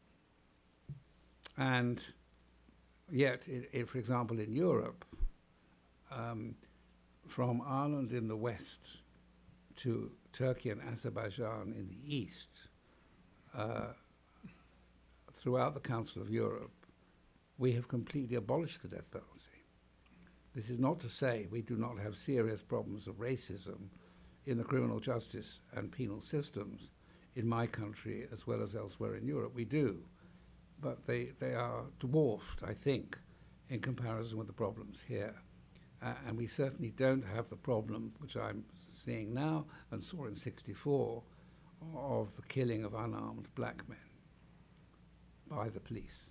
and yet, it, it, for example, in Europe, um, from Ireland in the west to Turkey and Azerbaijan in the east, uh, throughout the Council of Europe, we have completely abolished the death penalty. This is not to say we do not have serious problems of racism in the criminal justice and penal systems in my country as well as elsewhere in Europe. We do, but they, they are dwarfed, I think, in comparison with the problems here. Uh, and we certainly don't have the problem, which I'm seeing now and saw in sixty-four, of the killing of unarmed black men by the police.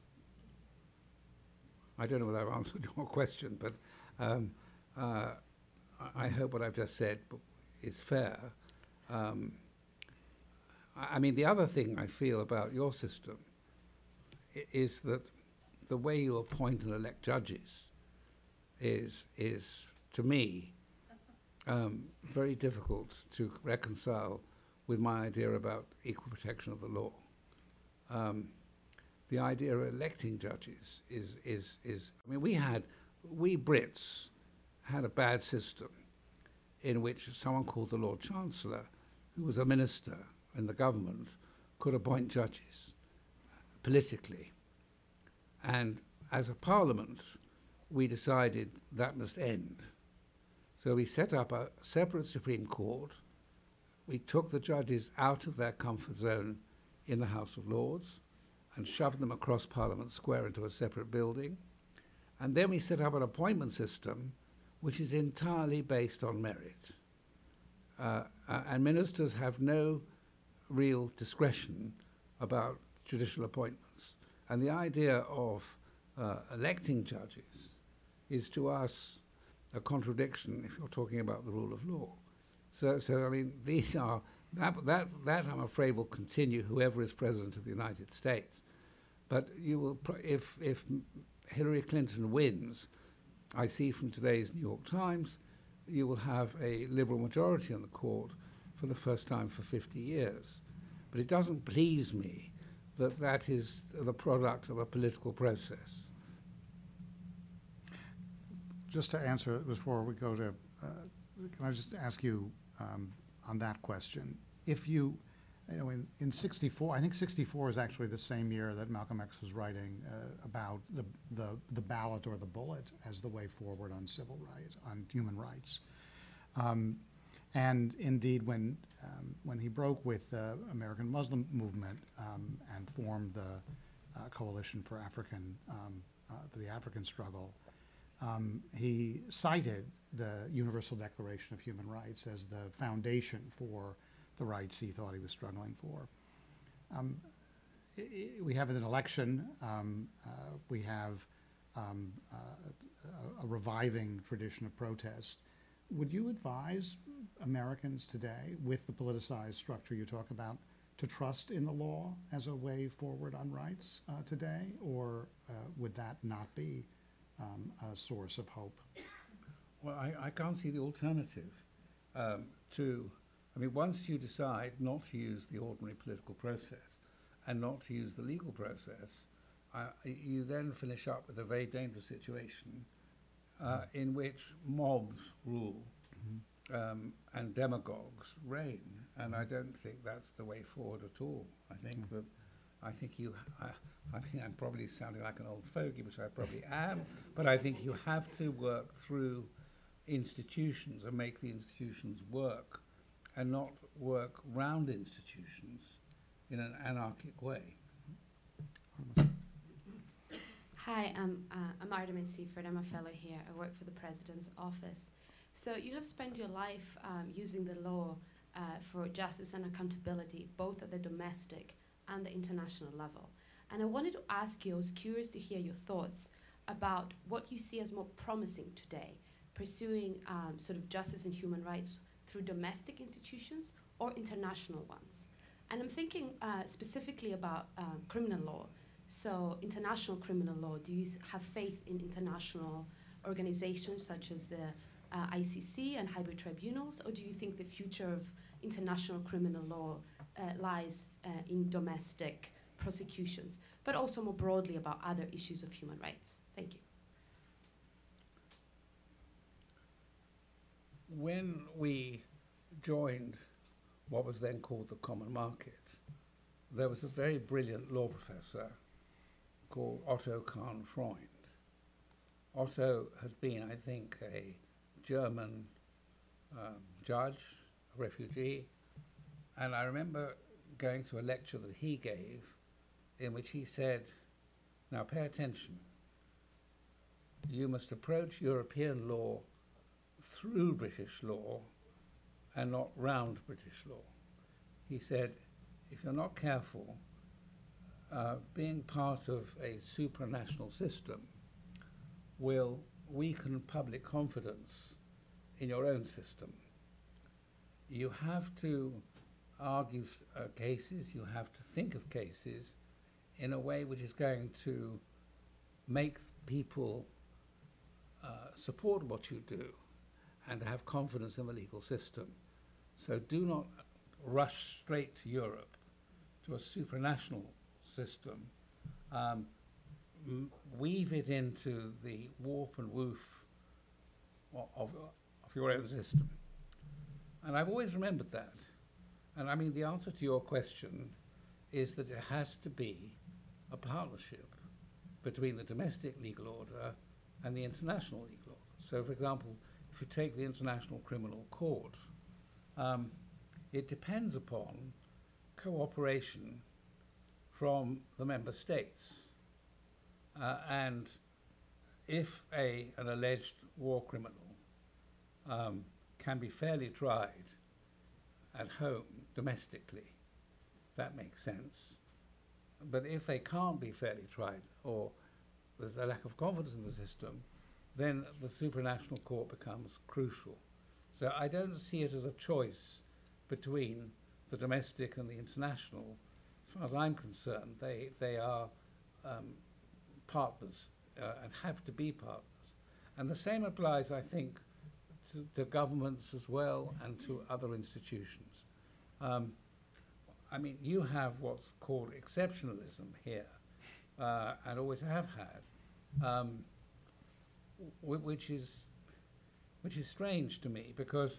I don't know whether I've answered your question, but um, uh, I, I hope what I've just said is fair. Um, I, I mean, the other thing I feel about your system i- is that the way you appoint and elect judges is, is to me, um, very difficult to reconcile with my idea about equal protection of the law. Um, the idea of electing judges is, is, is, I mean, we had, we Brits had a bad system in which someone called the Lord Chancellor, who was a minister in the government, could appoint judges politically. And as a parliament, we decided that must end. So we set up a separate Supreme Court. We took the judges out of their comfort zone in the House of Lords and shoved them across Parliament Square into a separate building. And then we set up an appointment system which is entirely based on merit. Uh, uh, and ministers have no real discretion about judicial appointments. And the idea of uh, electing judges is to us a contradiction if you're talking about the rule of law. So, so I mean, these are That, that, that, I'm afraid, will continue, whoever is president of the United States. But you will, pr- if, if Hillary Clinton wins, I see from today's New York Times, you will have a liberal majority on the court for the first time for fifty years. But it doesn't please me that that is the product of a political process. Just to answer before we go to, uh, can I just ask you um, on that question? If you, you know, in, in sixty-four, I think sixty-four is actually the same year that Malcolm X was writing uh, about the, the, the ballot or the bullet as the way forward on civil rights, on human rights. Um, and indeed, when, um, when he broke with the American Muslim movement um, and formed the uh, Coalition for African, um, uh, the African struggle, Um, he cited the Universal Declaration of Human Rights as the foundation for the rights he thought he was struggling for. Um, I, I, we have an election. Um, uh, we have um, uh, a, a reviving tradition of protest. Would you advise Americans today, with the politicized structure you talk about, to trust in the law as a way forward on rights uh, today, or uh, would that not be Um, a source of hope? Well, I, I can't see the alternative um, to, I mean, once you decide not to use the ordinary political process and not to use the legal process, uh, you then finish up with a very dangerous situation uh, in which mobs rule mm-hmm. um, and demagogues reign. And I don't think that's the way forward at all. I think mm-hmm. that I think you, I, I mean, I'm probably sounding like an old fogey, which I probably am, but I think you have to work through institutions and make the institutions work and not work round institutions in an anarchic way. Hi, um, uh, I'm Artemis Seaford. I'm a fellow here. I work for the President's Office. So you have spent your life um, using the law uh, for justice and accountability, both at the domestic and the international level. And I wanted to ask you, I was curious to hear your thoughts about what you see as more promising today, pursuing um, sort of justice and human rights through domestic institutions or international ones. And I'm thinking uh, specifically about um, criminal law. So international criminal law, do you have faith in international organizations such as the uh, I C C and hybrid tribunals, or do you think the future of international criminal law Uh, lies uh, in domestic prosecutions, but also more broadly about other issues of human rights? Thank you. When we joined what was then called the Common Market, there was a very brilliant law professor called Otto Kahn-Freund. Otto had been, I think, a German um, judge, a refugee, and I remember going to a lecture that he gave in which he said, now pay attention, you must approach European law through British law and not round British law. He said, if you're not careful, uh, being part of a supranational system will weaken public confidence in your own system. You have to argue uh, cases, you have to think of cases in a way which is going to make people uh, support what you do and to have confidence in the legal system. So do not rush straight to Europe, to a supranational system. Um, m weave it into the warp and woof of, of, of your own system. And I've always remembered that. And I mean, the answer to your question is that it has to be a partnership between the domestic legal order and the international legal order. So, for example, if you take the International Criminal Court, um, it depends upon cooperation from the member states. Uh, and if a, an alleged war criminal um, can be fairly tried at home, domestically, that makes sense. But if they can't be fairly tried, or there's a lack of confidence in the system, then the supranational court becomes crucial. So I don't see it as a choice between the domestic and the international, as far as I'm concerned, they, they are um, partners uh, and have to be partners. And the same applies, I think, to, to governments as well and to other institutions. Um, I mean, you have what's called exceptionalism here, uh, and always have had, um, w which is which is strange to me, because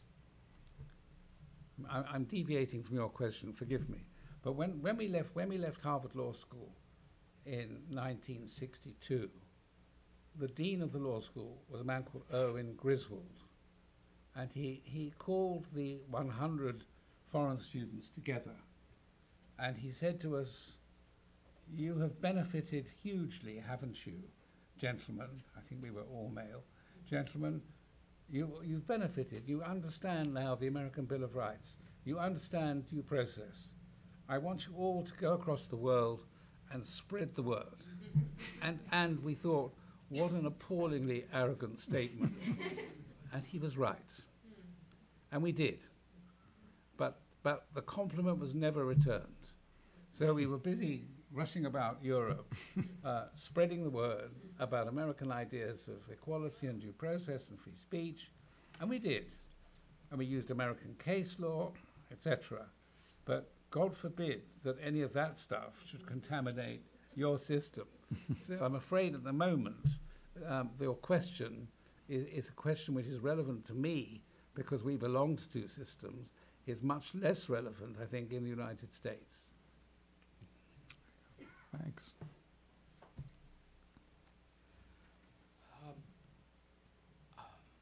I, I'm deviating from your question. Forgive me, but when when we left when we left Harvard Law School in nineteen sixty-two, the dean of the law school was a man called Erwin Griswold, and he he called the one hundred foreign students together, and he said to us, "You have benefited hugely, haven't you, gentlemen?" I think we were all male. "Gentlemen, you, you've benefited. You understand now the American Bill of Rights. You understand due process. I want you all to go across the world and spread the word." and, and we thought, what an appallingly arrogant statement. And he was right. And we did. But, but the compliment was never returned. So we were busy rushing about Europe, uh, spreading the word about American ideas of equality and due process and free speech, and we did. And we used American case law, et cetera. But God forbid that any of that stuff should contaminate your system. So I'm afraid at the moment, um, your question is, is a question which is relevant to me because we belong to two systems, is much less relevant, I think, in the United States. Thanks. Um, uh,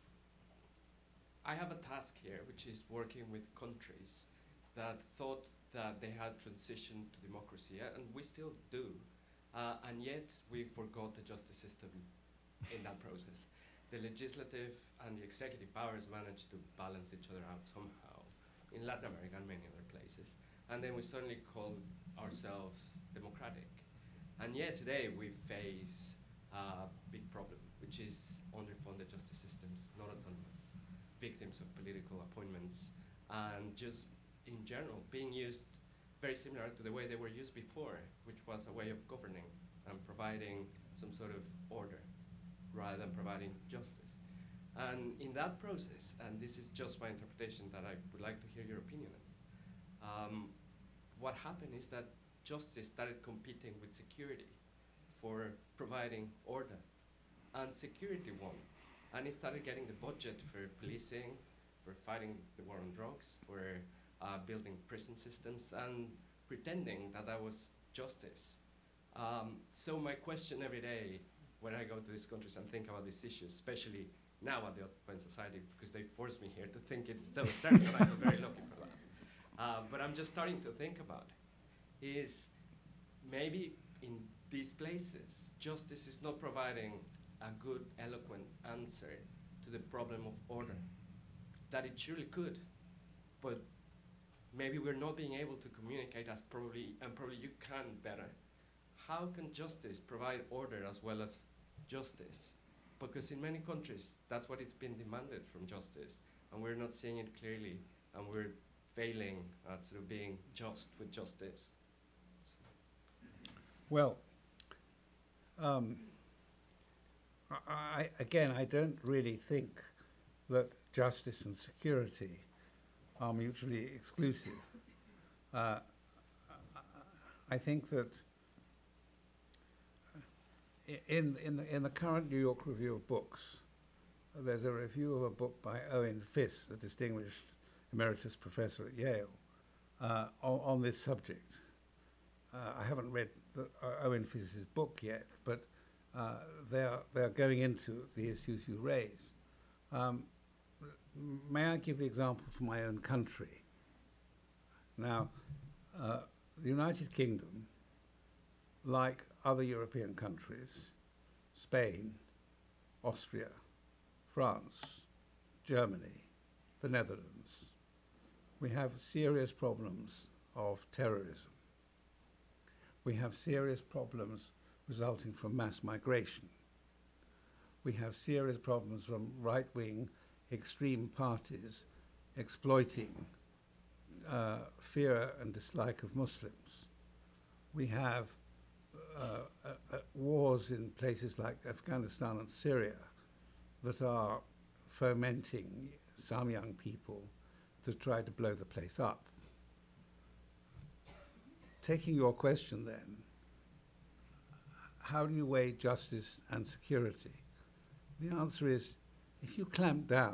I have a task here, which is working with countries that thought that they had transitioned to democracy, uh, and we still do, uh, and yet we forgot the justice system in that process. The legislative and the executive powers managed to balance each other out somehow in Latin America and many other places, and then we suddenly call ourselves democratic. And yet today we face a big problem, which is underfunded justice systems, not autonomous, victims of political appointments, and just in general being used very similar to the way they were used before, which was a way of governing and providing some sort of order rather than providing justice. And in that process, and this is just my interpretation that I would like to hear your opinion on, um, what happened is that justice started competing with security for providing order, and security won. And it started getting the budget for policing, for fighting the war on drugs, for uh, building prison systems, and pretending that that was justice. Um, so my question every day when I go to these countries and think about these issues, especially now at the Open Society, because they forced me here to think in those terms, and I feel very lucky for that. Uh, but I'm just starting to think about it. Is maybe in these places, justice is not providing a good, eloquent answer to the problem of order, that it surely could, but maybe we're not being able to communicate as probably, and probably you can better. How can justice provide order as well as justice? Because in many countries, that's what it's been demanded from justice, and we're not seeing it clearly, and we're failing at sort of being just with justice. Well, um, I, I, again, I don't really think that justice and security are mutually exclusive. Uh, I think that in, in, the, in the current New York Review of Books, uh, there's a review of a book by Owen Fiss, a distinguished emeritus professor at Yale, uh, on, on this subject. Uh, I haven't read the, uh, Owen Fiss's book yet, but uh, they're, they're going into the issues you raise. Um, may I give the example from my own country? Now, uh, the United Kingdom, like other European countries, Spain, Austria, France, Germany, the Netherlands, we have serious problems of terrorism. We have serious problems resulting from mass migration. We have serious problems from right-wing extreme parties exploiting uh, fear and dislike of Muslims. We have uh, uh, uh, wars in places like Afghanistan and Syria that are fomenting some young people to try to blow the place up. Taking your question then, how do you weigh justice and security? The answer is, if you clamp down,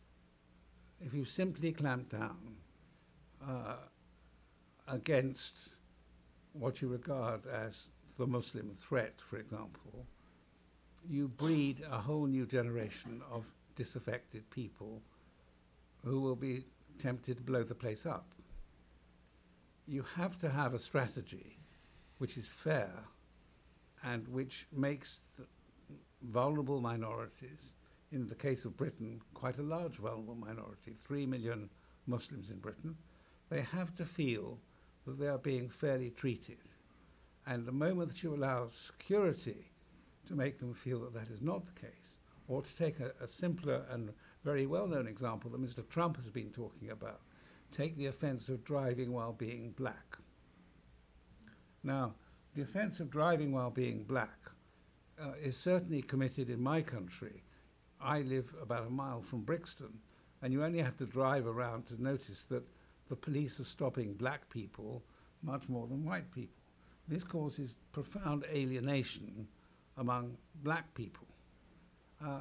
if you simply clamp down uh, against what you regard as the Muslim threat, for example, you breed a whole new generation of disaffected people who will be tempted to blow the place up. You have to have a strategy which is fair and which makes the vulnerable minorities, in the case of Britain, quite a large vulnerable minority, three million Muslims in Britain, they have to feel that they are being fairly treated. And the moment that you allow security to make them feel that that is not the case, or to take a, a simpler and very well-known example that Mister Trump has been talking about, take the offense of driving while being black. Now, the offense of driving while being black uh, is certainly committed in my country. I live about a mile from Brixton, and you only have to drive around to notice that the police are stopping black people much more than white people. This causes profound alienation among black people. Uh,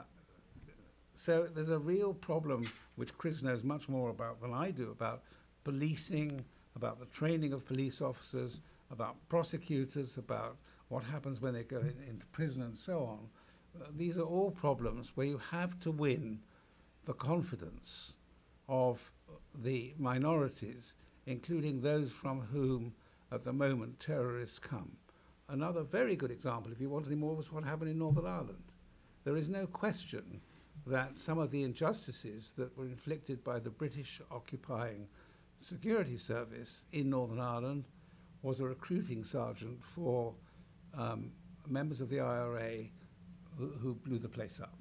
so there's a real problem, which Chris knows much more about than I do, about policing, about the training of police officers, about prosecutors, about what happens when they go in, into prison and so on. Uh, these are all problems where you have to win the confidence of the minorities, including those from whom, at the moment, terrorists come. Another very good example, if you want any more, was what happened in Northern Ireland. There is no question that some of the injustices that were inflicted by the British occupying security service in Northern Ireland was a recruiting sergeant for um, members of the I R A who, who blew the place up.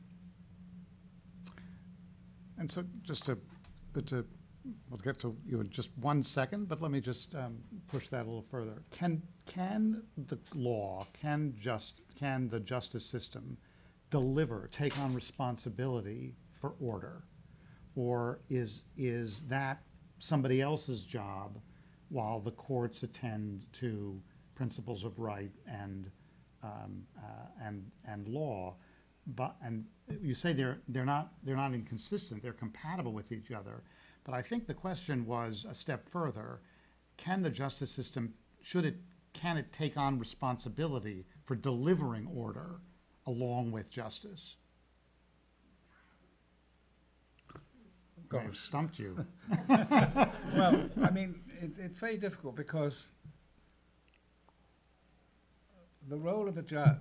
And so just to, but to, we'll get to you in just one second, but let me just um, push that a little further. Can, can the law, can just, can the justice system deliver, take on responsibility for order? Or is, is that somebody else's job while the courts attend to principles of right and, um, uh, and, and law? But, and you say they're, they're not, they're not inconsistent, they're compatible with each other. But I think the question was a step further. Can the justice system, should it, can it take on responsibility for delivering order along with justice? Gosh. I've stumped you. Well, I mean, it's, it's very difficult because the role of a judge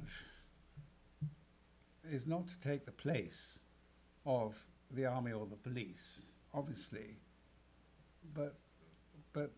is not to take the place of the army or the police, obviously, but but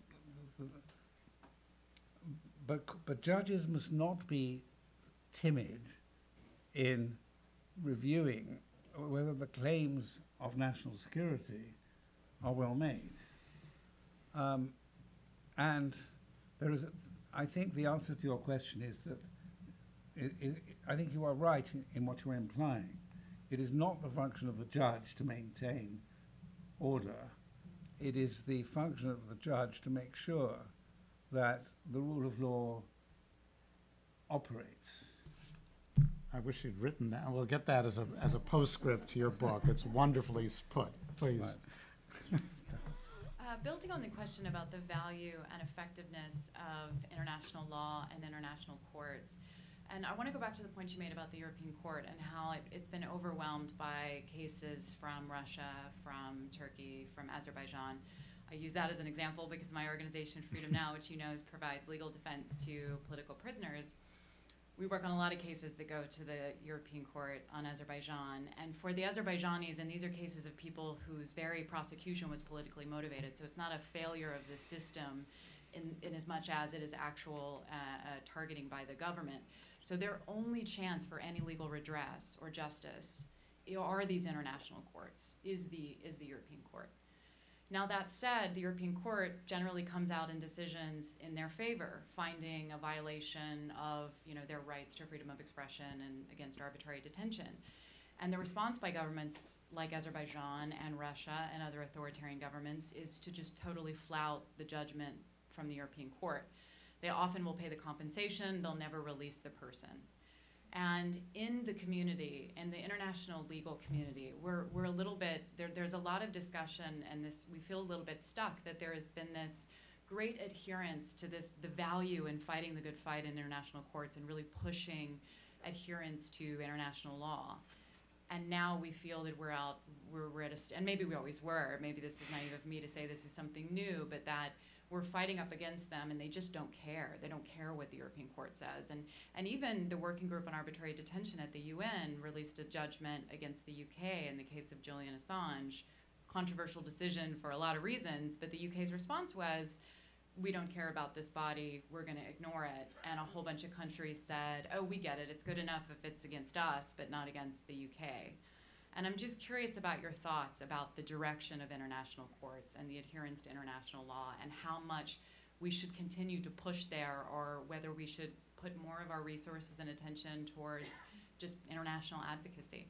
but but judges must not be timid in reviewing whether the claims of national security are well made. Um, and there is, a, I think the answer to your question is that it, it, I think you are right in, in what you're implying. It is not the function of the judge to maintain order. It is the function of the judge to make sure that the rule of law operates. I wish you'd written that. We'll get that as a, as a postscript to your book. It's wonderfully put. Please. Right. Uh, building on the question about the value and effectiveness of international law and international courts, and I want to go back to the point you made about the European Court and how it, it's been overwhelmed by cases from Russia, from Turkey, from Azerbaijan. I use that as an example because my organization, Freedom Now, which you know provides legal defense to political prisoners, we work on a lot of cases that go to the European Court on Azerbaijan. And for the Azerbaijanis, and these are cases of people whose very prosecution was politically motivated, so it's not a failure of the system in, in as much as it is actual uh, uh, targeting by the government. So their only chance for any legal redress or justice are these international courts, is the, is the European Court. Now, that said, the European Court generally comes out in decisions in their favor, finding a violation of, you know, their rights to freedom of expression and against arbitrary detention. And the response by governments like Azerbaijan and Russia and other authoritarian governments is to just totally flout the judgment from the European Court. They often will pay the compensation, they'll never release the person. And in the community, in the international legal community, we're, we're a little bit, there, there's a lot of discussion, and this, we feel a little bit stuck that there has been this great adherence to this, the value in fighting the good fight in international courts and really pushing adherence to international law. And now we feel that we're out, we're, we're at a, st- and maybe we always were, maybe this is naive of me to say this is something new, but that we're fighting up against them and they just don't care. They don't care what the European Court says. And, and even the Working Group on Arbitrary Detention at the U N released a judgment against the U K in the case of Julian Assange. Controversial decision for a lot of reasons, but the U K's response was, we don't care about this body, we're gonna ignore it. And a whole bunch of countries said, oh, we get it, it's good enough if it's against us, but not against the U K. And I'm just curious about your thoughts about the direction of international courts and the adherence to international law and how much we should continue to push there, or whether we should put more of our resources and attention towards just international advocacy.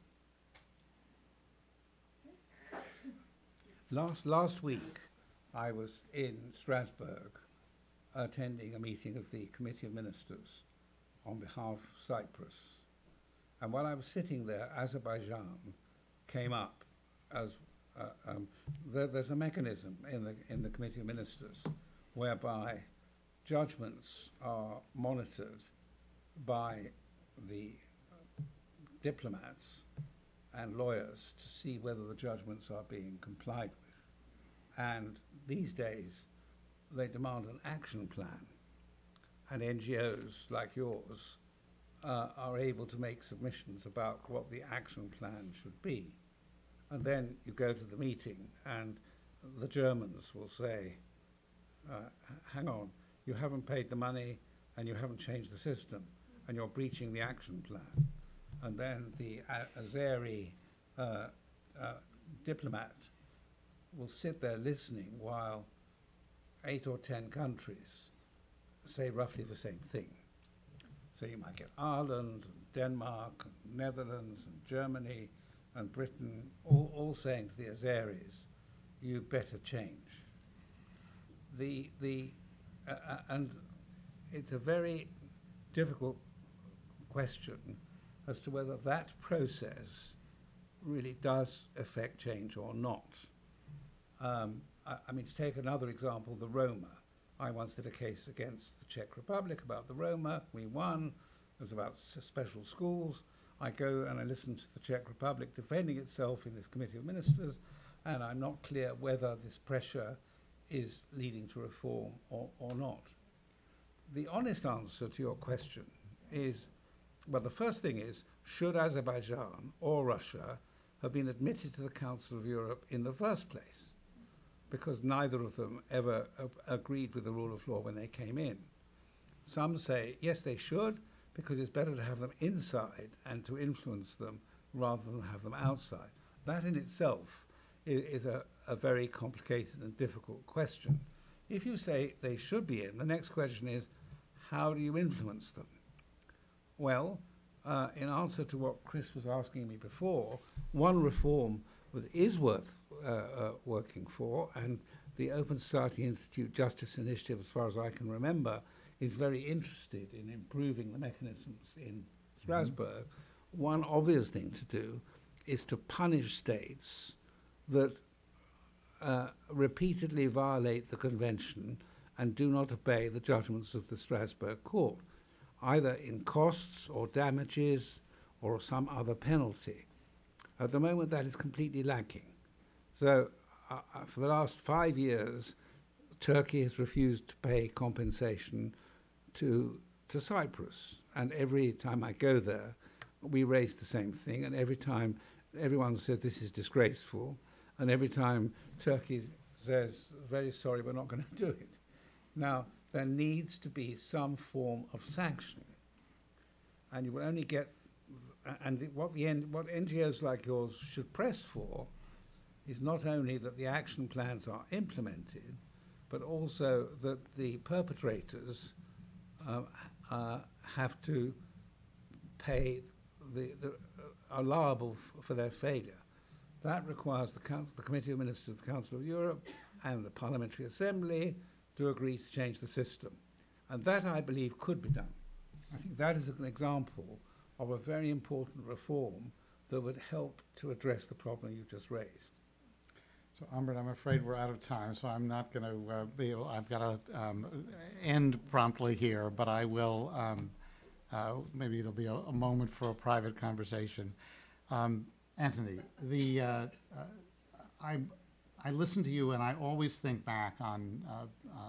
Last, last week, I was in Strasbourg attending a meeting of the Committee of Ministers on behalf of Cyprus. And while I was sitting there, Azerbaijan came up as uh, um, there, there's a mechanism in the in the Committee of Ministers whereby judgments are monitored by the diplomats and lawyers to see whether the judgments are being complied with. And these days, they demand an action plan, and N G Os like yours uh, are able to make submissions about what the action plan should be. And then you go to the meeting and the Germans will say, uh, hang on, you haven't paid the money and you haven't changed the system and you're breaching the action plan. And then the uh, Azeri uh, uh, diplomat will sit there listening while eight or ten countries say roughly the same thing. So you might get Ireland, and Denmark, and Netherlands, and Germany, and Britain, all, all saying to the Azeris, you better change. The, the, uh, uh, and it's a very difficult question as to whether that process really does affect change or not. Um, I, I mean, to take another example, the Roma. I once did a case against the Czech Republic about the Roma. We won. It was about s- special schools. I go and I listen to the Czech Republic defending itself in this Committee of Ministers, and I'm not clear whether this pressure is leading to reform or, or not. The honest answer to your question is, well, the first thing is, should Azerbaijan or Russia have been admitted to the Council of Europe in the first place? Because neither of them ever uh, agreed with the rule of law when they came in. Some say, yes, they should, because it's better to have them inside and to influence them rather than have them outside. That in itself is, is a, a very complicated and difficult question. If you say they should be in, the next question is, how do you influence them? Well, uh, in answer to what Chris was asking me before, one reform that is worth uh, uh, working for, and the Open Society Institute Justice Initiative, as far as I can remember, is very interested in improving the mechanisms in Strasbourg. Mm-hmm. One obvious thing to do is to punish states that uh, repeatedly violate the convention and do not obey the judgments of the Strasbourg court, either in costs or damages or some other penalty. At the moment, that is completely lacking. So uh, for the last five years, Turkey has refused to pay compensation to to Cyprus. And every time I go there, we raise the same thing. And every time everyone says this is disgraceful. And every time Turkey says, very sorry, we're not going to do it. Now, there needs to be some form of sanction. And you will only get, and the, what, the N, what N G Os like yours should press for is not only that the action plans are implemented, but also that the perpetrators uh, uh, have to pay the, the uh, are liable f- for their failure. That requires the, Coun- the Committee of Ministers of the Council of Europe and the Parliamentary Assembly to agree to change the system. And that, I believe, could be done. I think that is an example of a very important reform that would help to address the problem you just raised. So, Humbert, I'm afraid we're out of time, so I'm not going to uh, be able, I've got to um, end promptly here, but I will, um, uh, maybe there'll be a, a moment for a private conversation. Um, Anthony, the, uh, uh, I, I listen to you and I always think back on uh,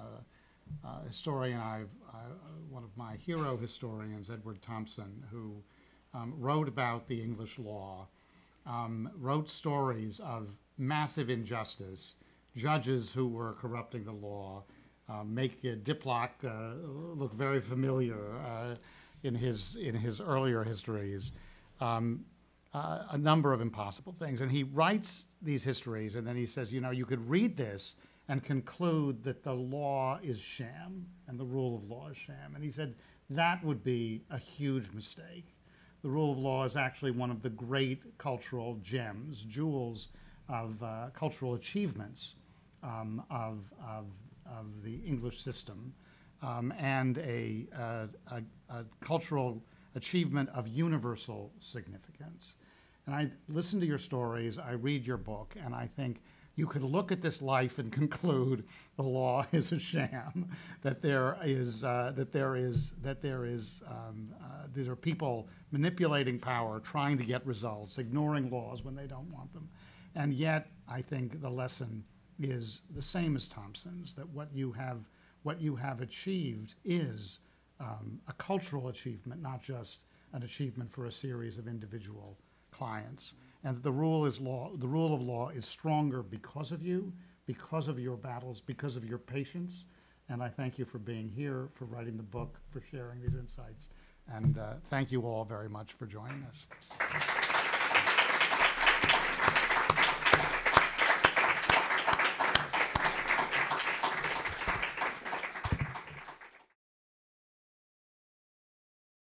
uh, uh, historian, I've, uh, one of my hero historians, Edward Thompson, who um, wrote about the English law, um, wrote stories of massive injustice, judges who were corrupting the law, uh, make uh, Diplock uh, look very familiar uh, in his in his earlier histories, um, uh, a number of impossible things. And he writes these histories, and then he says, you know, you could read this and conclude that the law is sham and the rule of law is sham. And he said that would be a huge mistake. The rule of law is actually one of the great cultural gems, jewels of uh, cultural achievements um, of, of, of the English system, um, and a, uh, a, a cultural achievement of universal significance. And I listen to your stories, I read your book, and I think you could look at this life and conclude the law is a sham, that there is, uh, that there is, that there is, um, uh, there are people manipulating power, trying to get results, ignoring laws when they don't want them. And yet, I think the lesson is the same as Thompson's, that what you have, what you have achieved is um, a cultural achievement, not just an achievement for a series of individual clients. And the rule is law, the rule of law is stronger because of you, because of your battles, because of your patience. And I thank you for being here, for writing the book, for sharing these insights. And uh, thank you all very much for joining us.